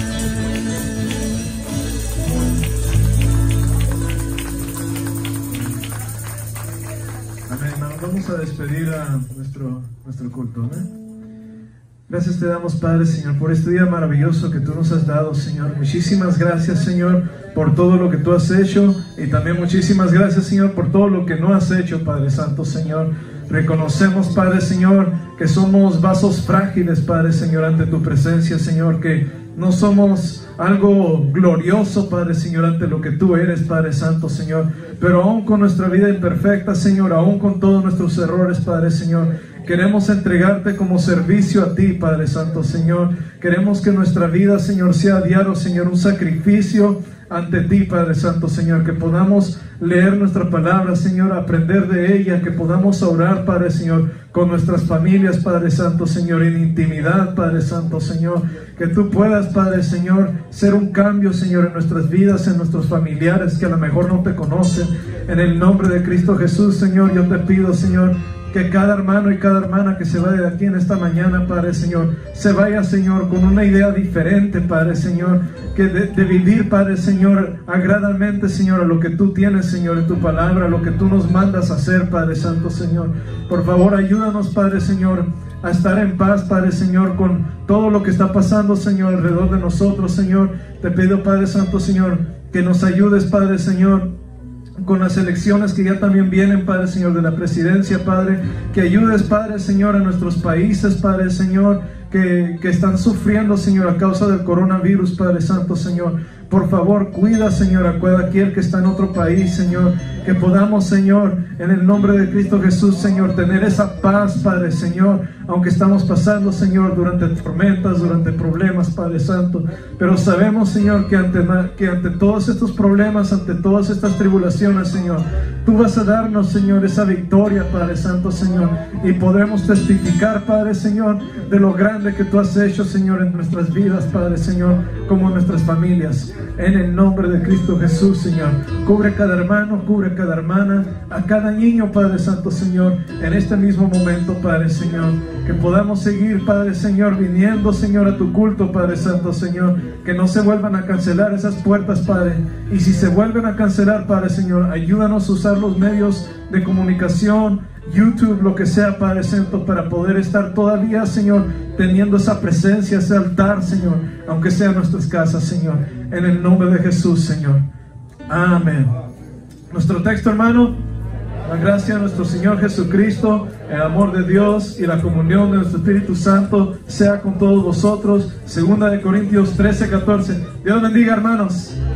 Amén, hermano. Vamos a despedir a nuestro culto, ¿no? Gracias te damos, Padre, Señor, por este día maravilloso que tú nos has dado, Señor. Muchísimas gracias, Señor, por todo lo que tú has hecho. Y también muchísimas gracias, Señor, por todo lo que no has hecho, Padre Santo, Señor. Reconocemos, Padre, Señor, que somos vasos frágiles, Padre, Señor, ante tu presencia, Señor, que no somos algo glorioso, Padre, Señor, ante lo que tú eres, Padre Santo, Señor. Pero aún con nuestra vida imperfecta, Señor, aún con todos nuestros errores, Padre, Señor, queremos entregarte como servicio a ti, Padre Santo, Señor. Queremos que nuestra vida, Señor, sea a diario, Señor, un sacrificio ante ti, Padre Santo, Señor. Que podamos leer nuestra palabra, Señor, aprender de ella. Que podamos orar, Padre, Señor, con nuestras familias, Padre Santo, Señor, en intimidad, Padre Santo, Señor. Que tú puedas, Padre, Señor, ser un cambio, Señor, en nuestras vidas, en nuestros familiares que a lo mejor no te conocen. En el nombre de Cristo Jesús, Señor, yo te pido, Señor, que cada hermano y cada hermana que se vaya de aquí en esta mañana, Padre Señor, se vaya, Señor, con una idea diferente, Padre Señor, que de vivir, Padre Señor, agradablemente, Señor, a lo que tú tienes, Señor, en tu palabra, a lo que tú nos mandas a hacer, Padre Santo, Señor. Por favor, ayúdanos, Padre Señor, a estar en paz, Padre Señor, con todo lo que está pasando, Señor, alrededor de nosotros, Señor. Te pido, Padre Santo, Señor, que nos ayudes, Padre Señor, con las elecciones que ya también vienen, Padre Señor, de la presidencia, Padre, que ayudes, Padre Señor, a nuestros países, Padre Señor, que están sufriendo, Señor, a causa del coronavirus, Padre Santo, Señor. Por favor, cuida, Señor, a cualquier que está en otro país, Señor. Que podamos, Señor, en el nombre de Cristo Jesús, Señor, tener esa paz, Padre Señor, aunque estamos pasando, Señor, durante tormentas, durante problemas, Padre Santo. Pero sabemos, Señor, que ante todos estos problemas, ante todas estas tribulaciones, Señor, tú vas a darnos, Señor, esa victoria, Padre Santo, Señor. Y podremos testificar, Padre Señor, de lo grande que tú has hecho, Señor, en nuestras vidas, Padre Señor, como en nuestras familias. En el nombre de Cristo Jesús, Señor, cubre cada hermano, cubre cada hermana, a cada niño, Padre Santo, Señor, en este mismo momento, Padre Señor. Que podamos seguir, Padre Señor, viniendo, Señor, a tu culto, Padre Santo, Señor. Que no se vuelvan a cancelar esas puertas, Padre. Y si se vuelven a cancelar, Padre Señor, ayúdanos a usar los medios de comunicación, YouTube, lo que sea, Padre Santo, para poder estar todavía, Señor, teniendo esa presencia, ese altar, Señor, aunque sea en nuestras casas, Señor, en el nombre de Jesús, Señor. Amén. Nuestro texto, hermano: la gracia de nuestro Señor Jesucristo, el amor de Dios y la comunión de nuestro Espíritu Santo sea con todos vosotros. 2 Corintios 13:14. Dios bendiga, hermanos.